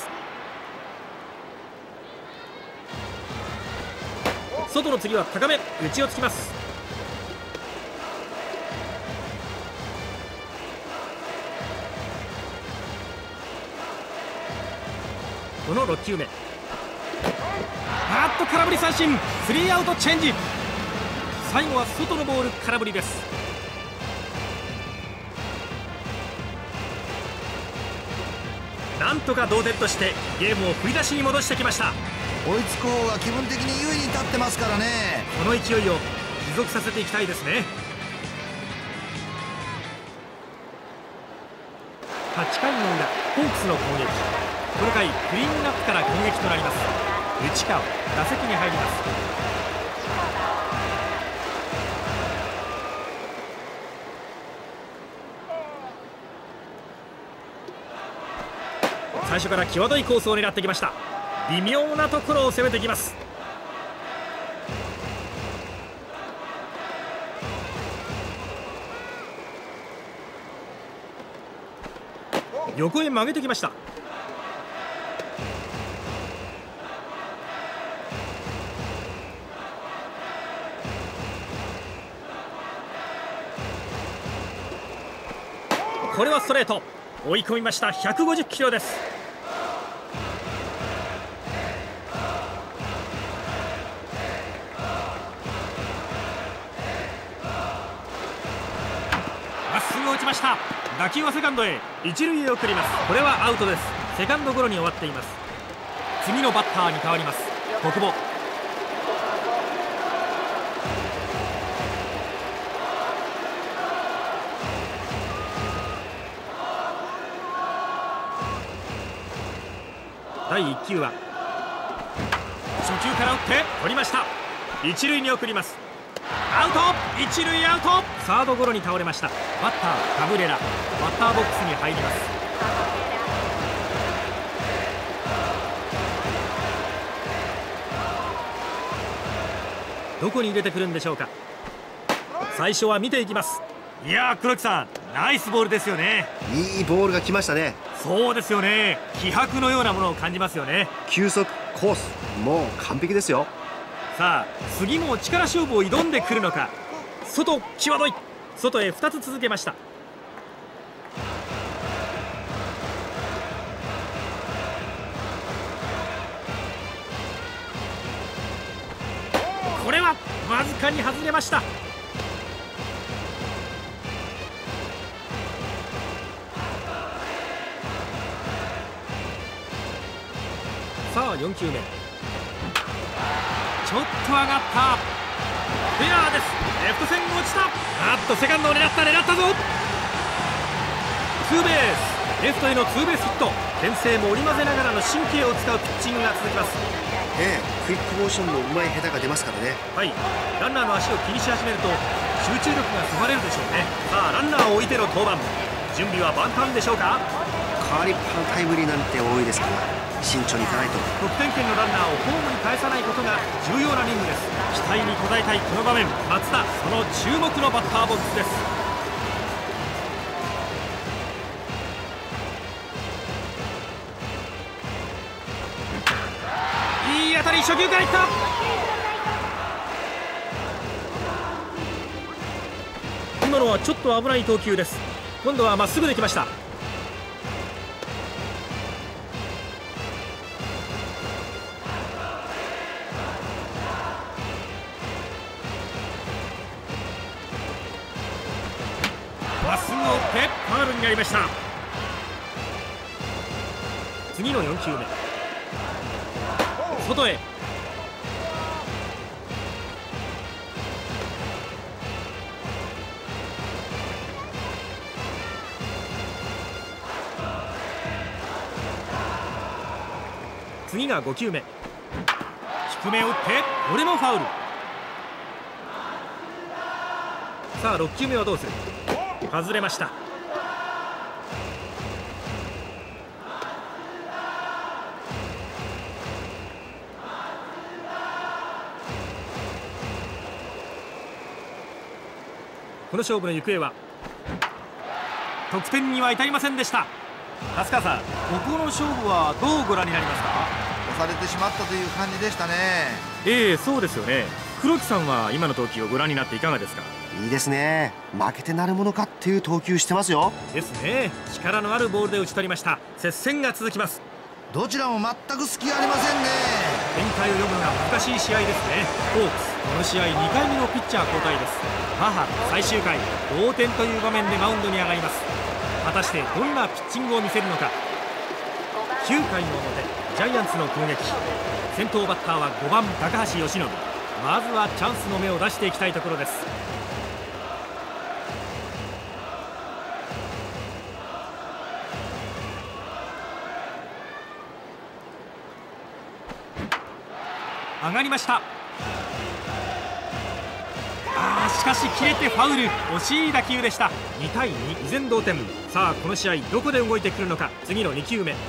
外の次は高め、内をつきます。この6球目、空振り三振、スリーアウトチェンジ。最後は外のボール、空振りです。なんとか同点としてゲームを振り出しに戻してきました。 追いつく方が気分的に優位に立ってますからね。 この勢いを持続させていきたいですね。8回の裏、ホークスの攻撃。この回クリーンナップから攻撃となります。内川、打席に入ります。最初から際どいコースを狙ってきました。微妙なところを攻めてきます。横へ曲げてきました。これはストレート、追い込みました。150キロです。まっすぐ落ちました。打球はセカンドへ、一塁へ送ります。これはアウトです。セカンドゴロに終わっています。次のバッターに変わります。小久保。第1球は初球から打って取りました。一塁に送ります。アウト、一塁アウト。サードゴロに倒れました。バッターカブレラ、バッターボックスに入ります。どこに入れてくるんでしょうか。最初は見ていきます。いやー、黒木さん、ナイスボールですよね。 いいボールが来ましたね。 そうですよね。気迫のようなものを感じますよね。 球速、コース、もう完璧ですよ。 さあ次も力勝負を挑んでくるのか。外、際どい。外へ2つ続けました。これはわずかに外れました。さあ4球目、ちょっと上がった。フェアです。レフト線落ちた。セカンドを狙った、ぞ。ツーベース、レフトへのツーベースヒット。牽制も織り交ぜながらの神経を使うピッチングが続きます。 クイックモーションのうまい下手が出ますからね。 はい、ランナーの足を気にし始めると集中力がそがれるでしょうね。さあランナーを置いての登板、準備は万端でしょうか。 代わりっぱのタイムリーなんて多いですから、慎重にいかないと。 得点圏のランナーをホームに返さないことが重要な任務です。期待に応えたいこの場面、松田、その注目のバッターボックスです。 初球からいった。今のはちょっと危ない投球です。今度はまっすぐできました。まっすぐを打ってファウルになりました。次の4球目、外へ。次が5球目、低めを打ってこれもファウル。さあ6球目はどうする。外れました。この勝負の行方は得点には至りませんでした。蓮川さん、ここの勝負はどうご覧になりますか。 押されてしまったという感じでしたね。 そうですよね。黒木さんは今の投球をご覧になっていかがですか。 いいですね。負けてなるものかっていう投球してますよ。 ですね。力のあるボールで打ち取りました。接戦が続きます。 どちらも全く隙がありませんね。 展開を読むのが難しい試合ですね。ホークス、この試合2回目のピッチャー交代です。母最終回同点という場面でマウンドに上がります。果たしてどんなピッチングを見せるのか。9回の表、ジャイアンツの攻撃。先頭バッターは5番高橋由伸。まずはチャンスの芽を出していきたいところです。上がりました。しかし切れてファウル。惜しい打球でした。2対2、依然同点。さあこの試合どこで動いてくるのか。次の2球目、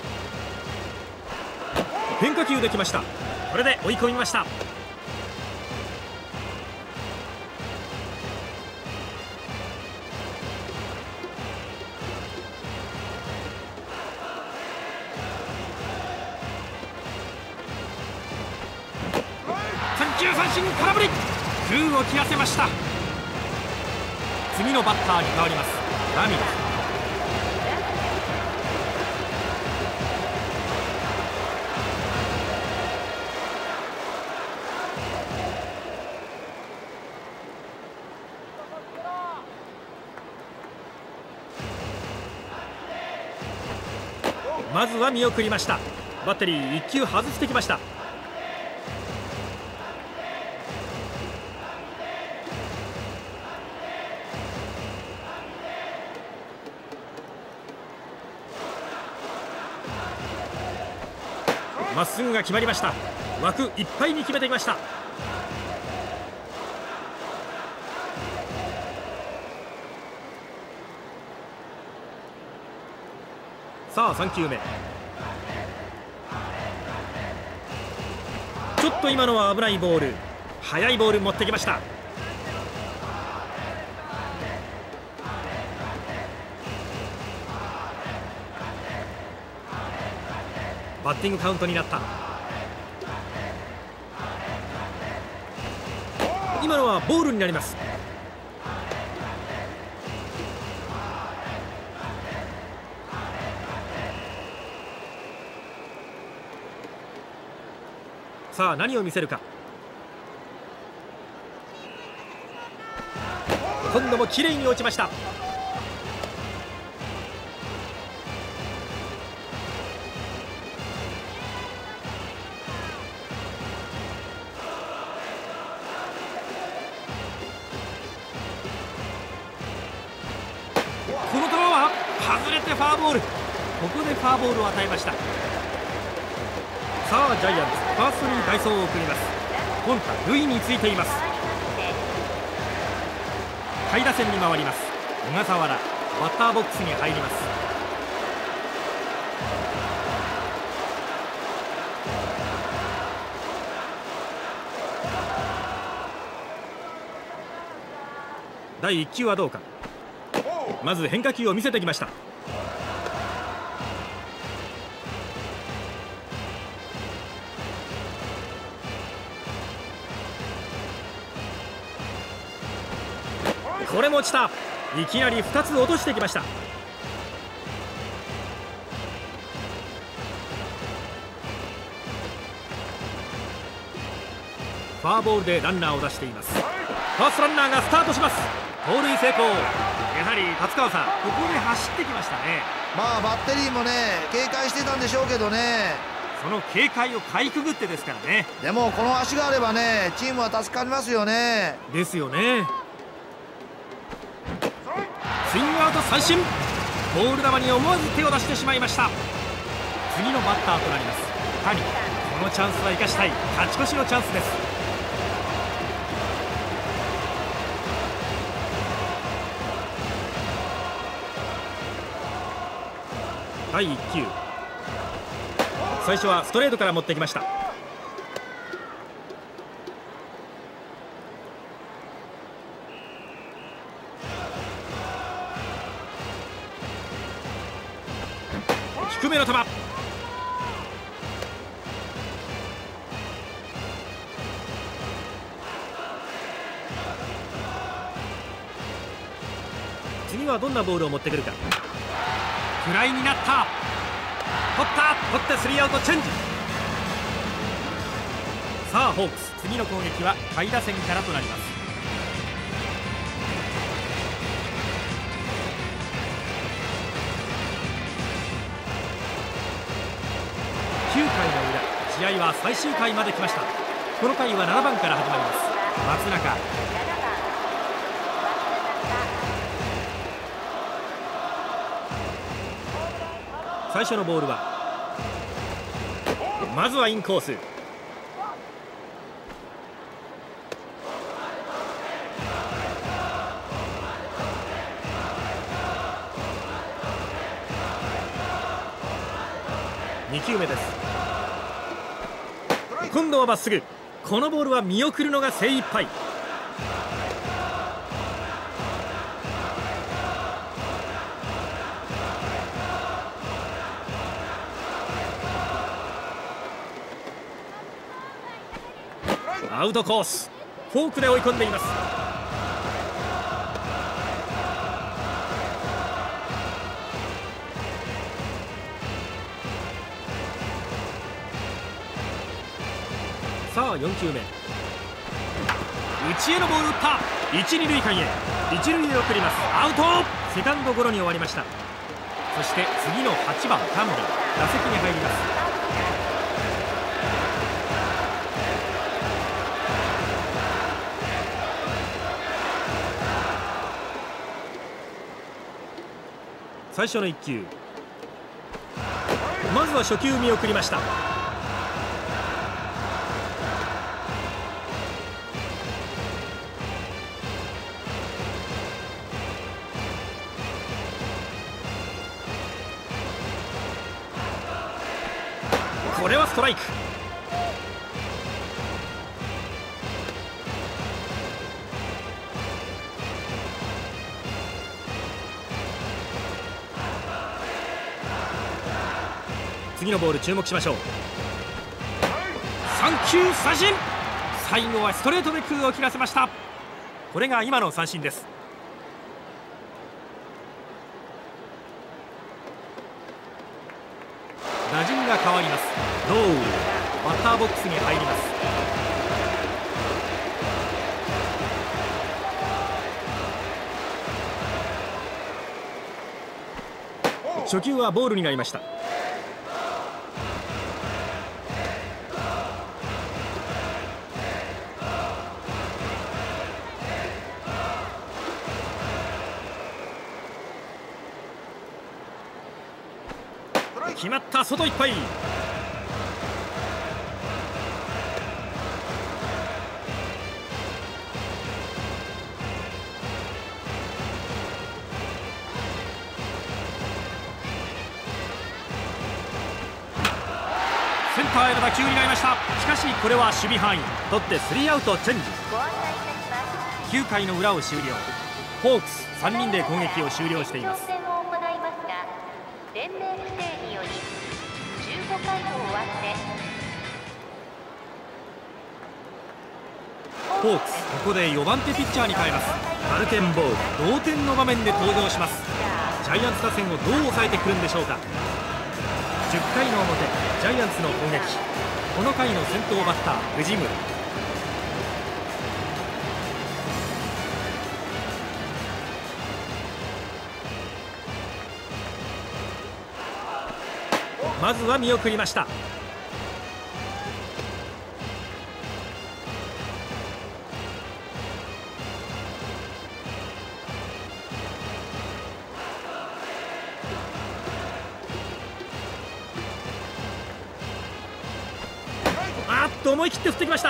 変化球できました。これで追い込みました。三振、空振り。空を切らせました。次のバッターに変わります。ラミレス。まずは見送りました。バッテリー1球外してきました。まっすぐが決まりました。枠いっぱいに決めてきました。さあ3球目、ちょっと今のは危ないボール。速いボール持ってきました。バッティングカウントになった。今のはボールになります。さあ何を見せるか。今度もきれいに落ちました。この球は外れてフォアボール。ここでフォアボールを与えました。さあジャイアンツ、ファーストに代走を送ります。今太塁についています。下位打線に回ります。小笠原、バッターボックスに入ります。第1球はどうか。まず変化球を見せてきました。 これも落ちた。いきなり2つ落としてきました。フォアボールでランナーを出しています。ファーストランナーがスタートします。盗塁成功。やはり達川さん、ここで走ってきましたね。 まあバッテリーもね警戒してたんでしょうけどね。 その警戒をかいくぐってですからね。 でもこの足があればねチームは助かりますよね。 ですよね。スイングアウト三振。ボール球に思わず手を出してしまいました。次のバッターとなります谷。このチャンスは生かしたい。勝ち越しのチャンスです。第1球、最初はストレートから持ってきました。低めの球。次はどんなボールを持ってくるか。フライになった。取ってスリーアウトチェンジ。さあホークス、次の攻撃は下位打線からとなります。9回の裏、試合は最終回まで来ました。この回は7番から始まります。松中、最初のボールはまずはインコース。2球目です。今度はまっすぐ。このボールは見送るのが精一杯。アウトコース。フォークで追い込んでいます。さあ4球目、内へのボール打った。1、2塁間へ。1塁へ送ります。アウト。セカンドゴロに終わりました。そして次の8番カンビ、打席に入ります。最初の1球、まずは初球見送りました。これはストライク。次のボール注目しましょう。3球三振。最後はストレートで空を切らせました。これが今の三振です。打順が変わります。ローバッターボックスに入ります。初球はボールになりました。決まった。外いっぱい。センターへの打球になりました。しかしこれは守備範囲。取ってスリーアウトチェンジ。9回の裏を終了。ホークス3人で攻撃を終了しています。 連盟規定により15回を終わってホーホークス、ここで4番手ピッチャーに変えます。マルテンボール、同点の場面で登場します。ジャイアンツ打線をどう抑えてくるんでしょうか。10回の表、ジャイアンツの攻撃。この回の先頭バッター藤村。まずは見送りました。思い切って振ってきました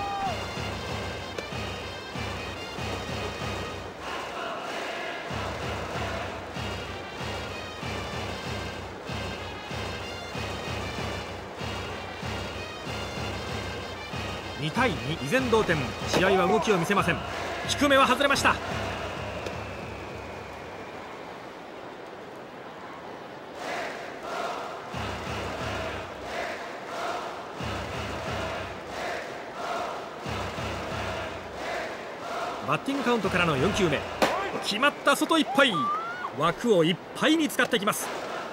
。2対2、依然同点。試合は動きを見せません。低めは外れました。バッティングカウントからの4球目、決まった。外いっぱい、枠をいっぱいに使ってきます。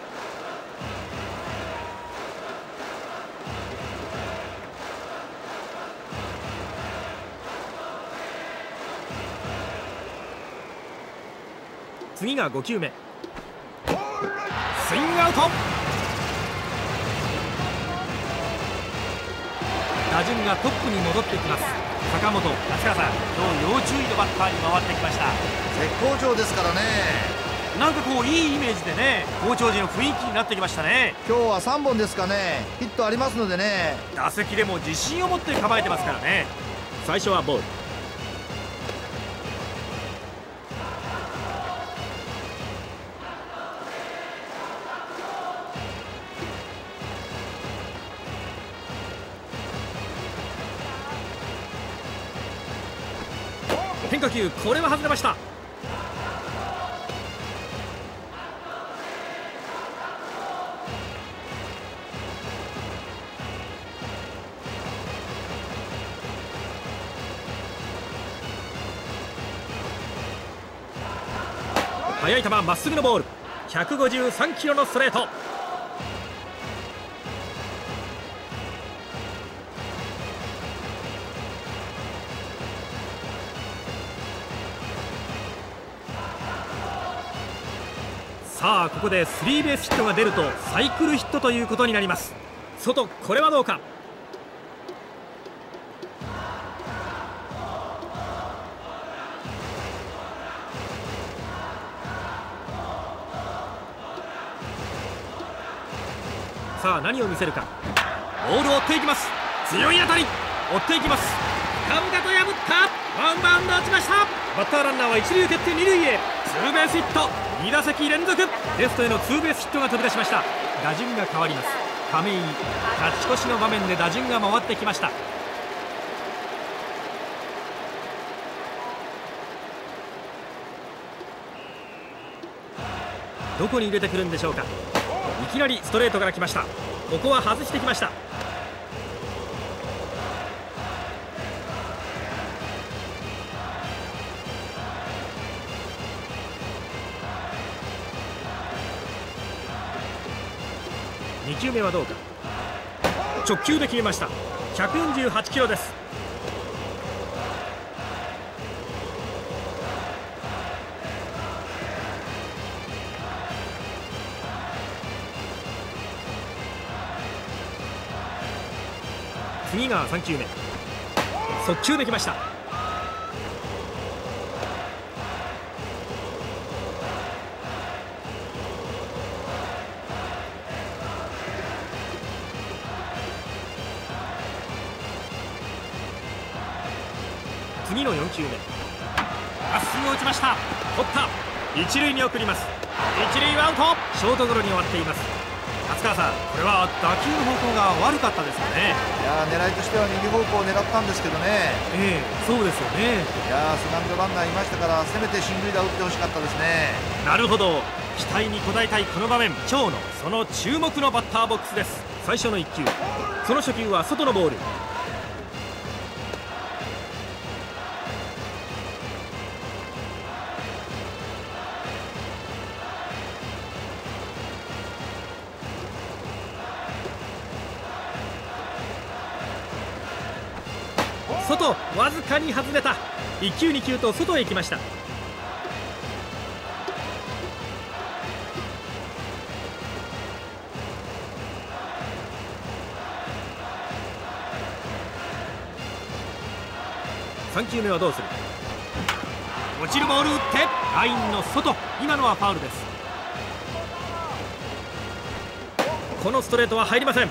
次が5球目、スイングアウト。打順がトップに戻ってきます。坂本、夏川さん、今日要注意のバッターに回ってきました。 絶好調ですからね。 なんかこういいイメージでね、好調時の雰囲気になってきましたね。 今日は3本ですかね。ヒットありますのでね。 打席でも自信を持って構えてますからね。最初はボール。変化球、これは外れました。速い球、まっすぐのボール。153キロのストレート。さあ、ここでスリーベースヒットが出るとサイクルヒットということになります。外、これはどうか。さあ、何を見せるか。ボールを追っていきます。強い当たり、追っていきます。深々と破った。ワンバウンド落ちました。バッターランナーは一塁蹴って二塁へ。ツーベースヒット、2打席連続。レフトへのツーベースヒットが飛び出しました。打順が変わります。亀井、勝ち越しの場面で打順が回ってきました。どこに入れてくるんでしょうか。いきなりストレートから来ました。ここは外してきました。2球目はどうか。直球で決めました。148キロです。次が3球目、速球できました。次の4球目、まっすぐ打ちました。取った。一塁に送ります。一塁はアウト。ショートゴロに終わっています。松川さん、これは打球の方向が悪かったですかね。 いや狙いとしては右方向を狙ったんですけどね。 そうですよね。 いやセカンドランナーいましたから、せめて進塁打打ってほしかったですね。 なるほど、期待に応えたいこの場面。長野、その注目のバッターボックスです。最初の1球、その初球は外のボール。 外、わずかに外れた。1球2球と外へ行きました。3球目はどうする。落ちるボール打ってラインの外、今のはファウルです。このストレートは入りません。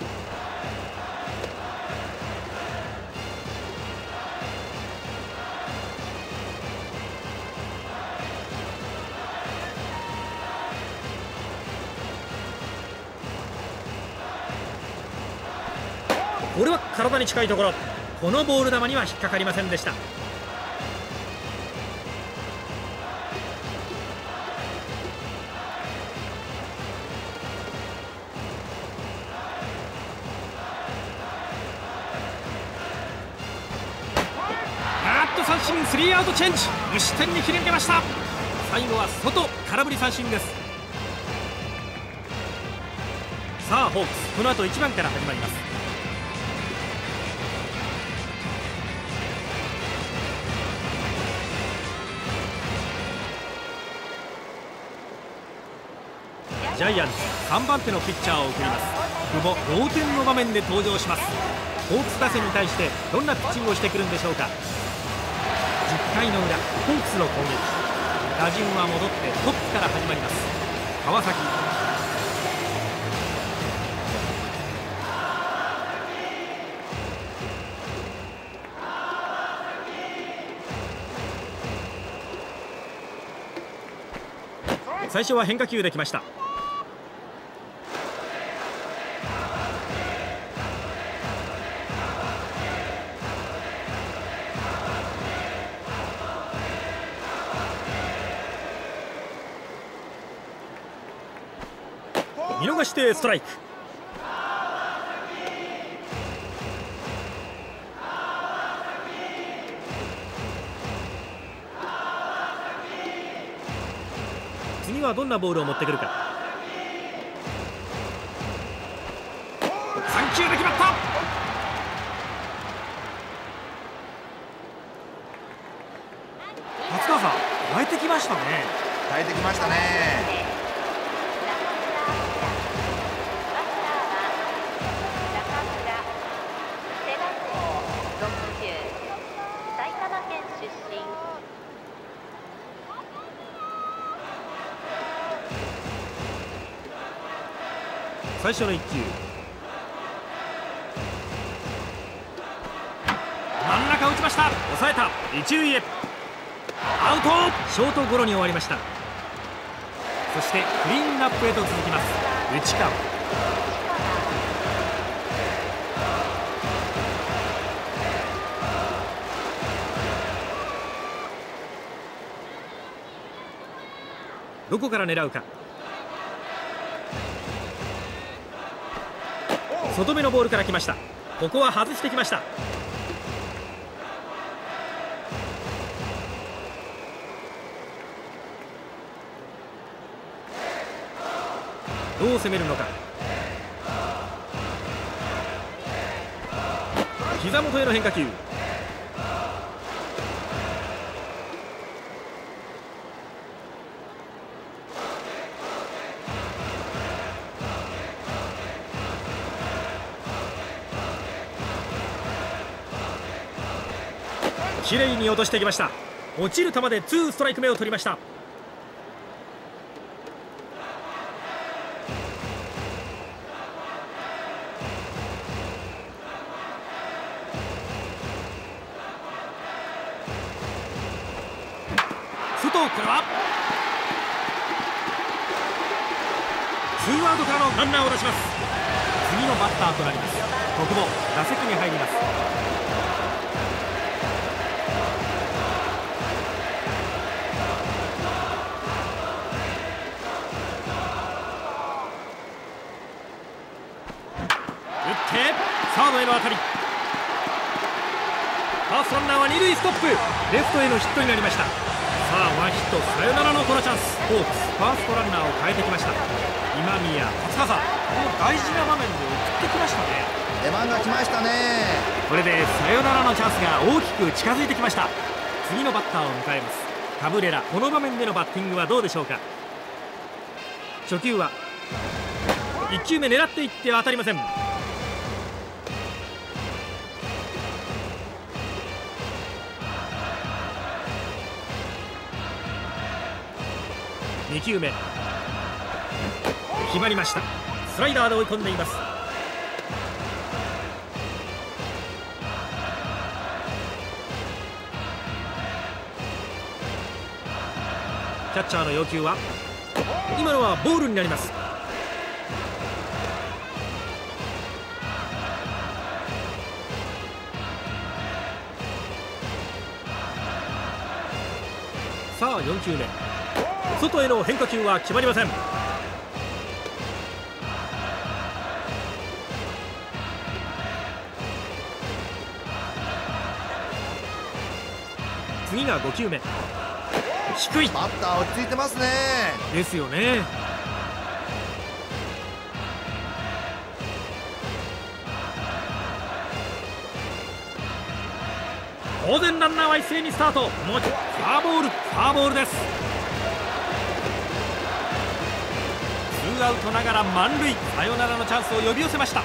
これは体に近いところ、このボール球には引っかかりませんでした。三振、スリーアウトチェンジ、無失点に切り抜けました。最後は外、空振り三振です。さあホークス、この後1番から始まります。ジャイアンツ3番手のピッチャーを送ります。久保、同点の場面で登場します。ホークス打線に対してどんなピッチングをしてくるんでしょうか。10回の裏、ホークスの攻撃、打順は戻ってトップから始まります。川崎、最初は変化球できました。見逃してストライク。次はどんなボールを持ってくるか。3球で決まった。松川さん、変えてきましたね。 変えてきましたね。 最初の1球、真ん中打ちました。抑えた。一塁へアウト。ショートゴロに終わりました。そしてクリーンアップへと続きます。内川、どこから狙うか。外目のボールから来ました。ここは外してきました。どう攻めるのか。膝元への変化球。きれいに落としてきました。落ちる球で2ストライク目を取りました。外、これはツーアウトからのランナーを出します。次のバッターとなります。徳保、打席に入ります。サードへの当たり。ファーストランナーは二塁ストップ。レフトへのヒットになりました。さあワンヒットサヨナラのこのチャンス。ホークスファーストランナーを変えてきました。今宮、 松川さん、この大事な場面で送ってきましたね。 出番が来ましたね。 これでサヨナラのチャンスが大きく近づいてきました。次のバッターを迎えます。カブレラ、この場面でのバッティングはどうでしょうか。初球は1球目狙っていっては当たりません。2球目決まりました。スライダーで追い込んでいます。キャッチャーの要求は今のはボールになります。さあ4球目、外への変化球は決まりません。次が5球目、低い。 バッター落ち着いてますね。 ですよね。当然ランナーは一斉にスタート。もうフォアボールです。ツーアウトながら満塁、サヨナラのチャンスを呼び寄せました。さ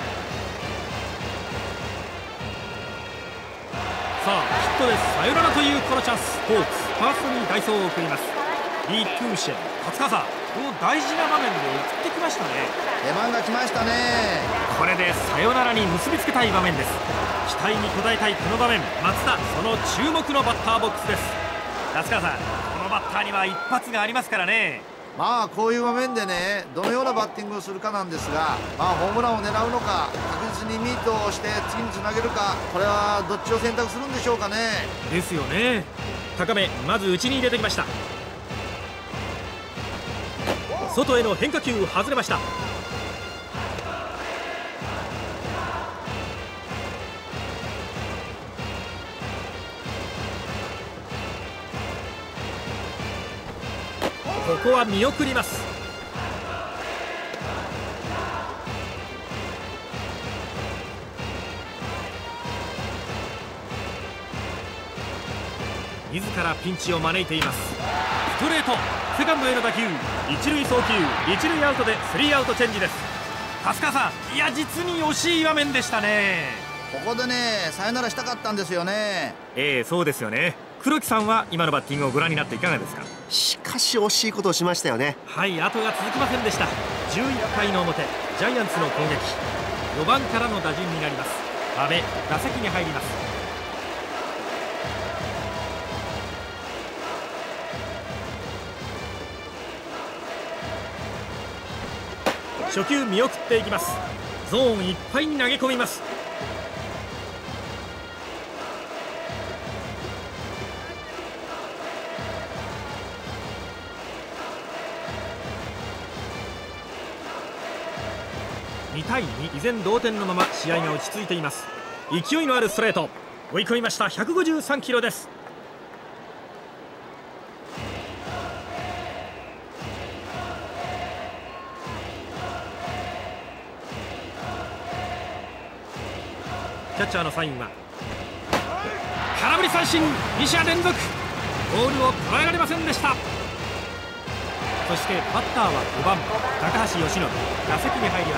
あヒットでサヨナラというこのチャンス。ホークスファーストに代走を送ります。リ・トゥーシェン、勝川さん、この大事な場面で送ってきましたね。 出番が来ましたね。 これでサヨナラに結びつけたい場面です。期待に応えたいこの場面、松田、その注目のバッターボックスです。夏川さん、このバッターには一発がありますからね。 まあこういう場面でね、どのようなバッティングをするかなんですが、ホームランを狙うのか、確実にミートをして次につなげるか、これはどっちを選択するんでしょうかね。 ですよね。高め、まず内に入れてきました。外への変化球外れました。ここは見送ります。自らピンチを招いています。ストレート、セカンドへの打球、一塁送球、一塁アウトでスリーアウトチェンジです。春日さん、いや実に惜しい場面でしたね。 ここでね、サヨナラしたかったんですよね。 そうですよね。黒木さんは今のバッティングをご覧になっていかがですか。 しかし惜しいことをしましたよね。 はい、後が続きませんでした。11回の表、ジャイアンツの攻撃、4番からの打順になります。阿部、打席に入ります。初球見送っていきます。ゾーンいっぱいに投げ込みます。2対2、依然同点のまま試合が落ち着いています。勢いのあるストレート、追い込みました。153キロです。キャッチャーのサインは空振り三振、2者連続。ボールを捉えられませんでした。そしてバッターは5番高橋由伸、打席に入ります。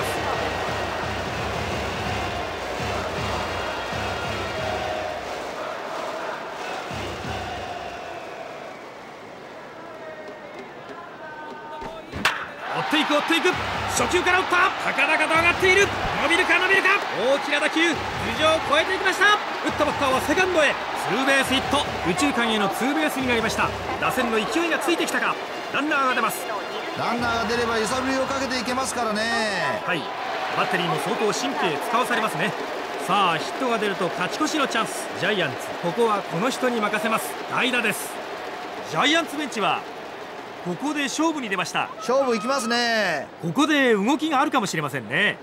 追っていく、初球から打った。高々と上がっている。伸びるか、大きな打球、頭上を越えていきました。打ったバッターはセカンドへ、ツーベースヒット。右中間へのツーベースになりました。打線の勢いがついてきたか。ランナーが出ます。 ランナーが出れば揺さぶりをかけていけますからね。 はい、バッテリーも相当神経使わされますね。さあヒットが出ると勝ち越しのチャンス。ジャイアンツ、ここはこの人に任せます。代打です。ジャイアンツベンチはここで勝負に出ました。 勝負いきますね。 ここで動きがあるかもしれませんね。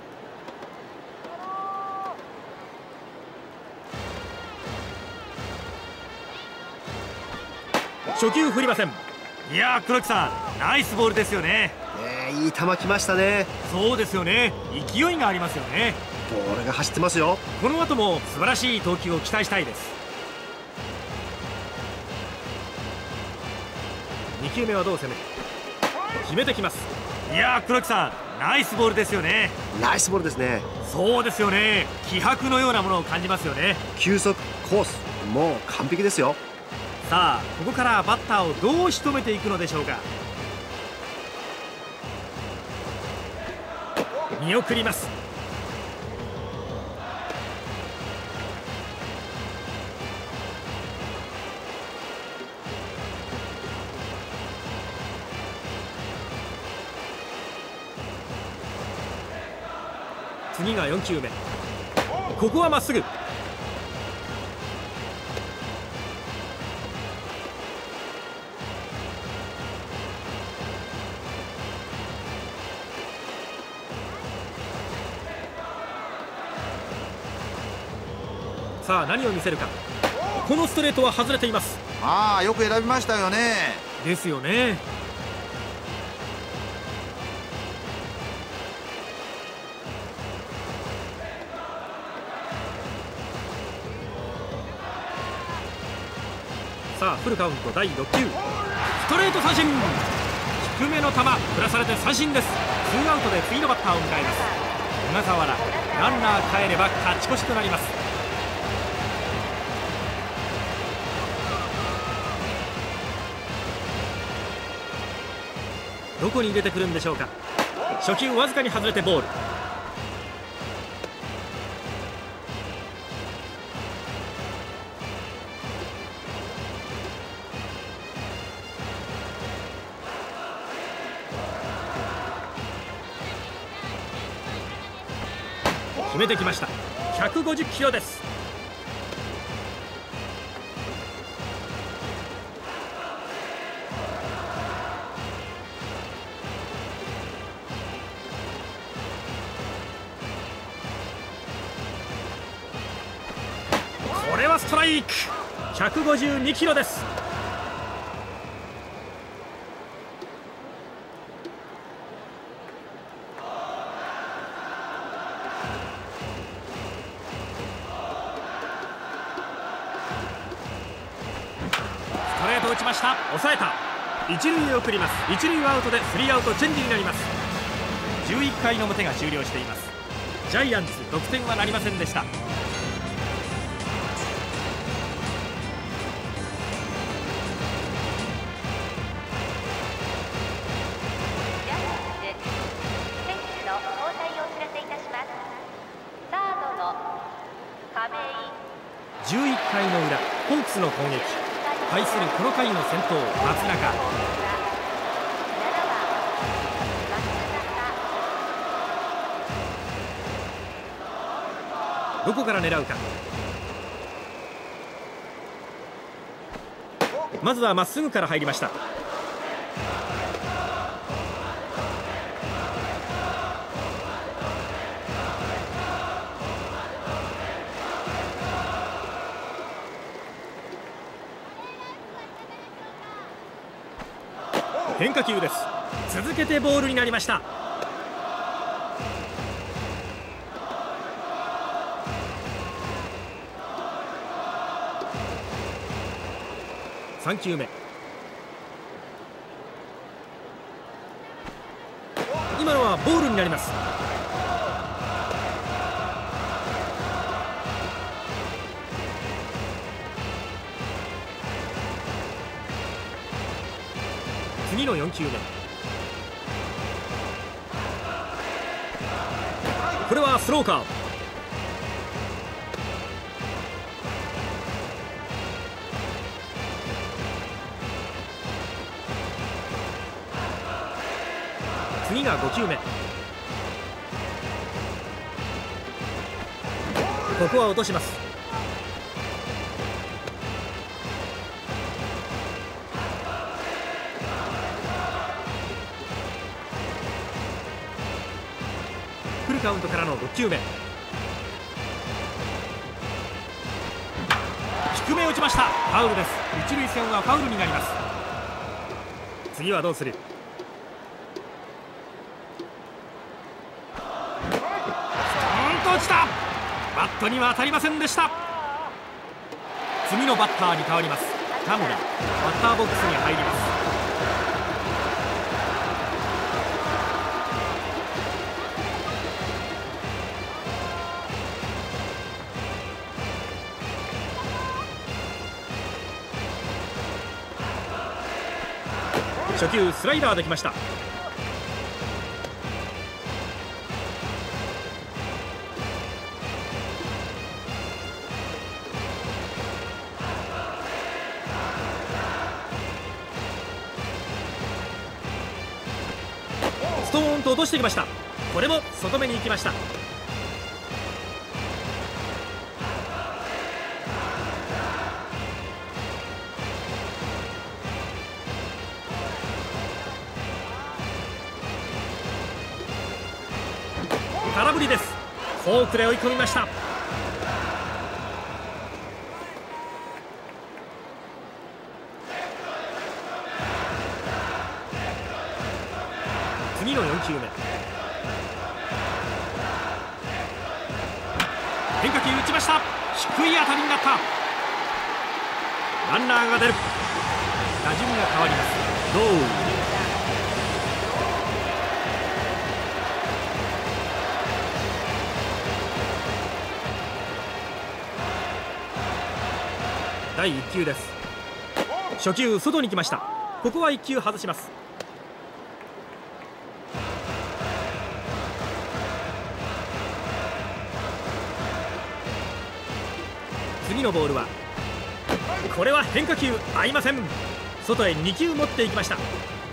初球振りません。いやー、黒木さん、ナイスボールですよね。 いい球来ましたね。 そうですよね。勢いがありますよね。 ボールが走ってますよ。 この後も素晴らしい投球を期待したいです。2球目はどう攻める、決めてきます。いやー、黒木さん、ナイスボールですよね。 ナイスボールですね。 そうですよね。気迫のようなものを感じますよね。 球速、コース、もう完璧ですよ。 さあ、ここからバッターをどう仕留めていくのでしょうか。見送ります。次が4球目、ここはまっすぐ。さあ、何を見せるか。このストレートは外れています。 まあよく選びましたよね。 ですよね。さあ、フルカウント第6球、ストレート三振。低めの球振らされて三振です。ツーアウトで次のバッターを迎えます。小笠原、ランナー帰れば勝ち越しとなります。どこに入れてくるんでしょうか。初球わずかに外れてボール。決めてきました。150キロです。これはストライク。152キロです。ストレート打ちました。抑えた。一塁へ送ります。一塁アウトでスリーアウトチェンジになります。11回の表が終了しています。ジャイアンツ得点はなりませんでした。11回の裏、ホークスの攻撃。対するこの回の先頭、松中。どこから狙うか。まずはまっすぐから入りました。変化球です。続けてボールになりました。3球目、今のはボールになります。次の4球目、これはスローカーブ。次が5球目、ここは落とします。フルカウントからの6球目、低め打ちました。ファウルです。一塁線はファウルになります。次はどうする。ストーンと落ちた。 バットには当たりませんでした。次のバッターに変わります。田村、バッターボックスに入ります。初球スライダーできました。ストーンと落としてきました。これも外目に行きました。空振りです。フォークで追い込みました。次の4球目、変化球打ちました。低い当たりになった。ランナーが出る。打順が変わります。ロー第1球です。初球外に来ました。ここは1球外します。次のボールはこれは変化球合いません。外へ2球持っていきました。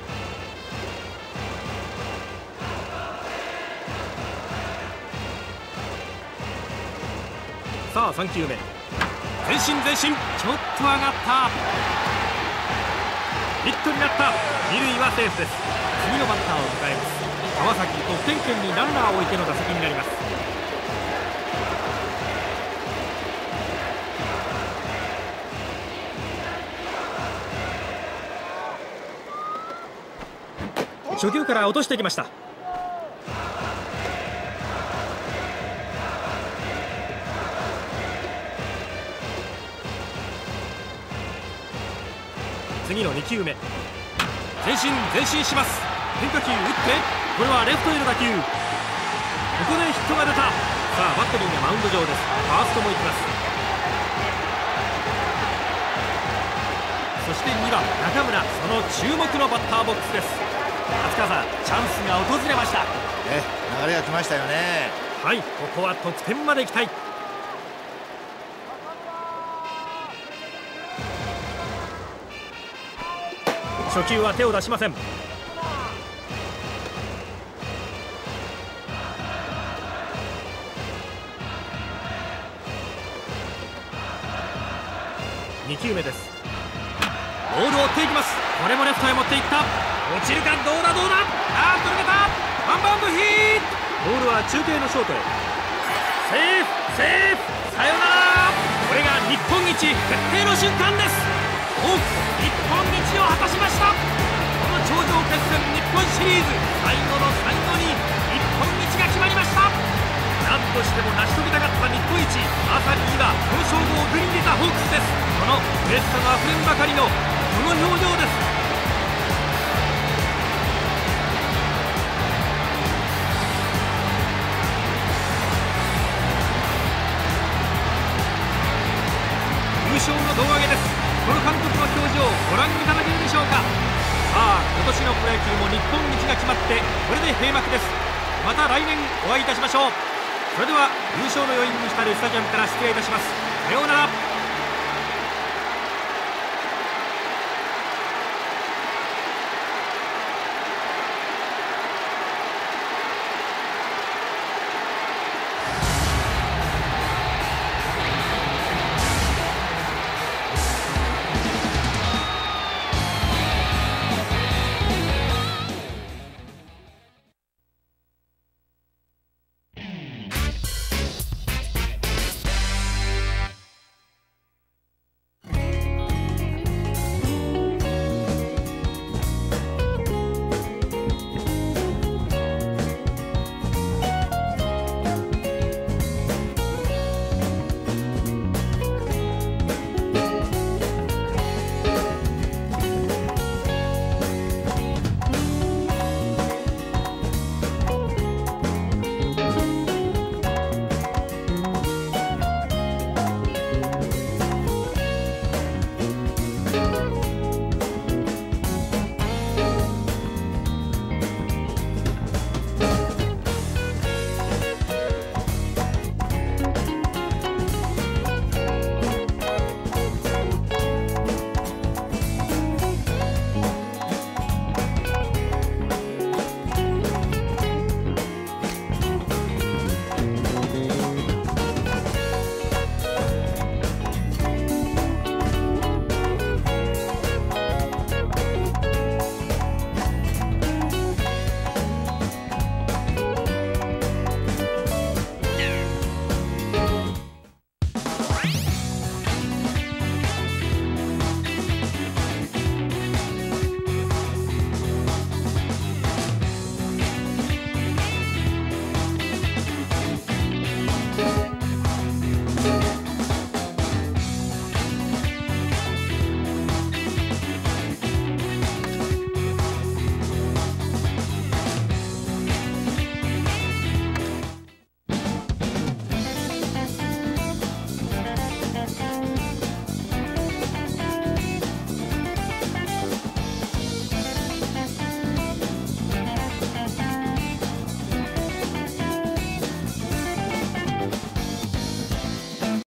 さあ3球目、前進前進、ちょっと上がった。ヒットになった。二塁はセーフです。次のバッターを迎えます。川崎、得点圏にランナーを置いての打席になります。初球から落としてきました。次の2球目、前進前進します。変化球打って、これはレフトへの打球。ここでヒットが出た。さあバッテリーがマウンド上です。ファーストも行きます。そして2番中村、その注目のバッターボックスです。松川さん、チャンスが訪れました。 流れが来ましたよね。 はい、ここは得点まで行きたい。初球は手を出しません。2球目です。ボールを追っていきます。これもレフトへ持っていった。落ちるか、どうだどうだ。抜けた。ワンバウンドヒット。ボールは中継のショートへ。セーフセーフ、さよなら。これが日本一決定の瞬間です。ホークス、日本一を果たしました。この頂上決戦日本シリーズ、最後の最後に日本一が決まりました。何としても成し遂げたかった日本一、まさに今この勝負を手に入れたホークスです。この嬉しさがあふれんばかりのこの表情です。優勝の胴上げです。この監督の表情、ご覧いただけるでしょうか。さあ今年のプロ野球も日本一が決まって、これで閉幕です。また来年お会いいたしましょう。それでは優勝の余韻に浸るスタジアムから失礼いたします。さようなら。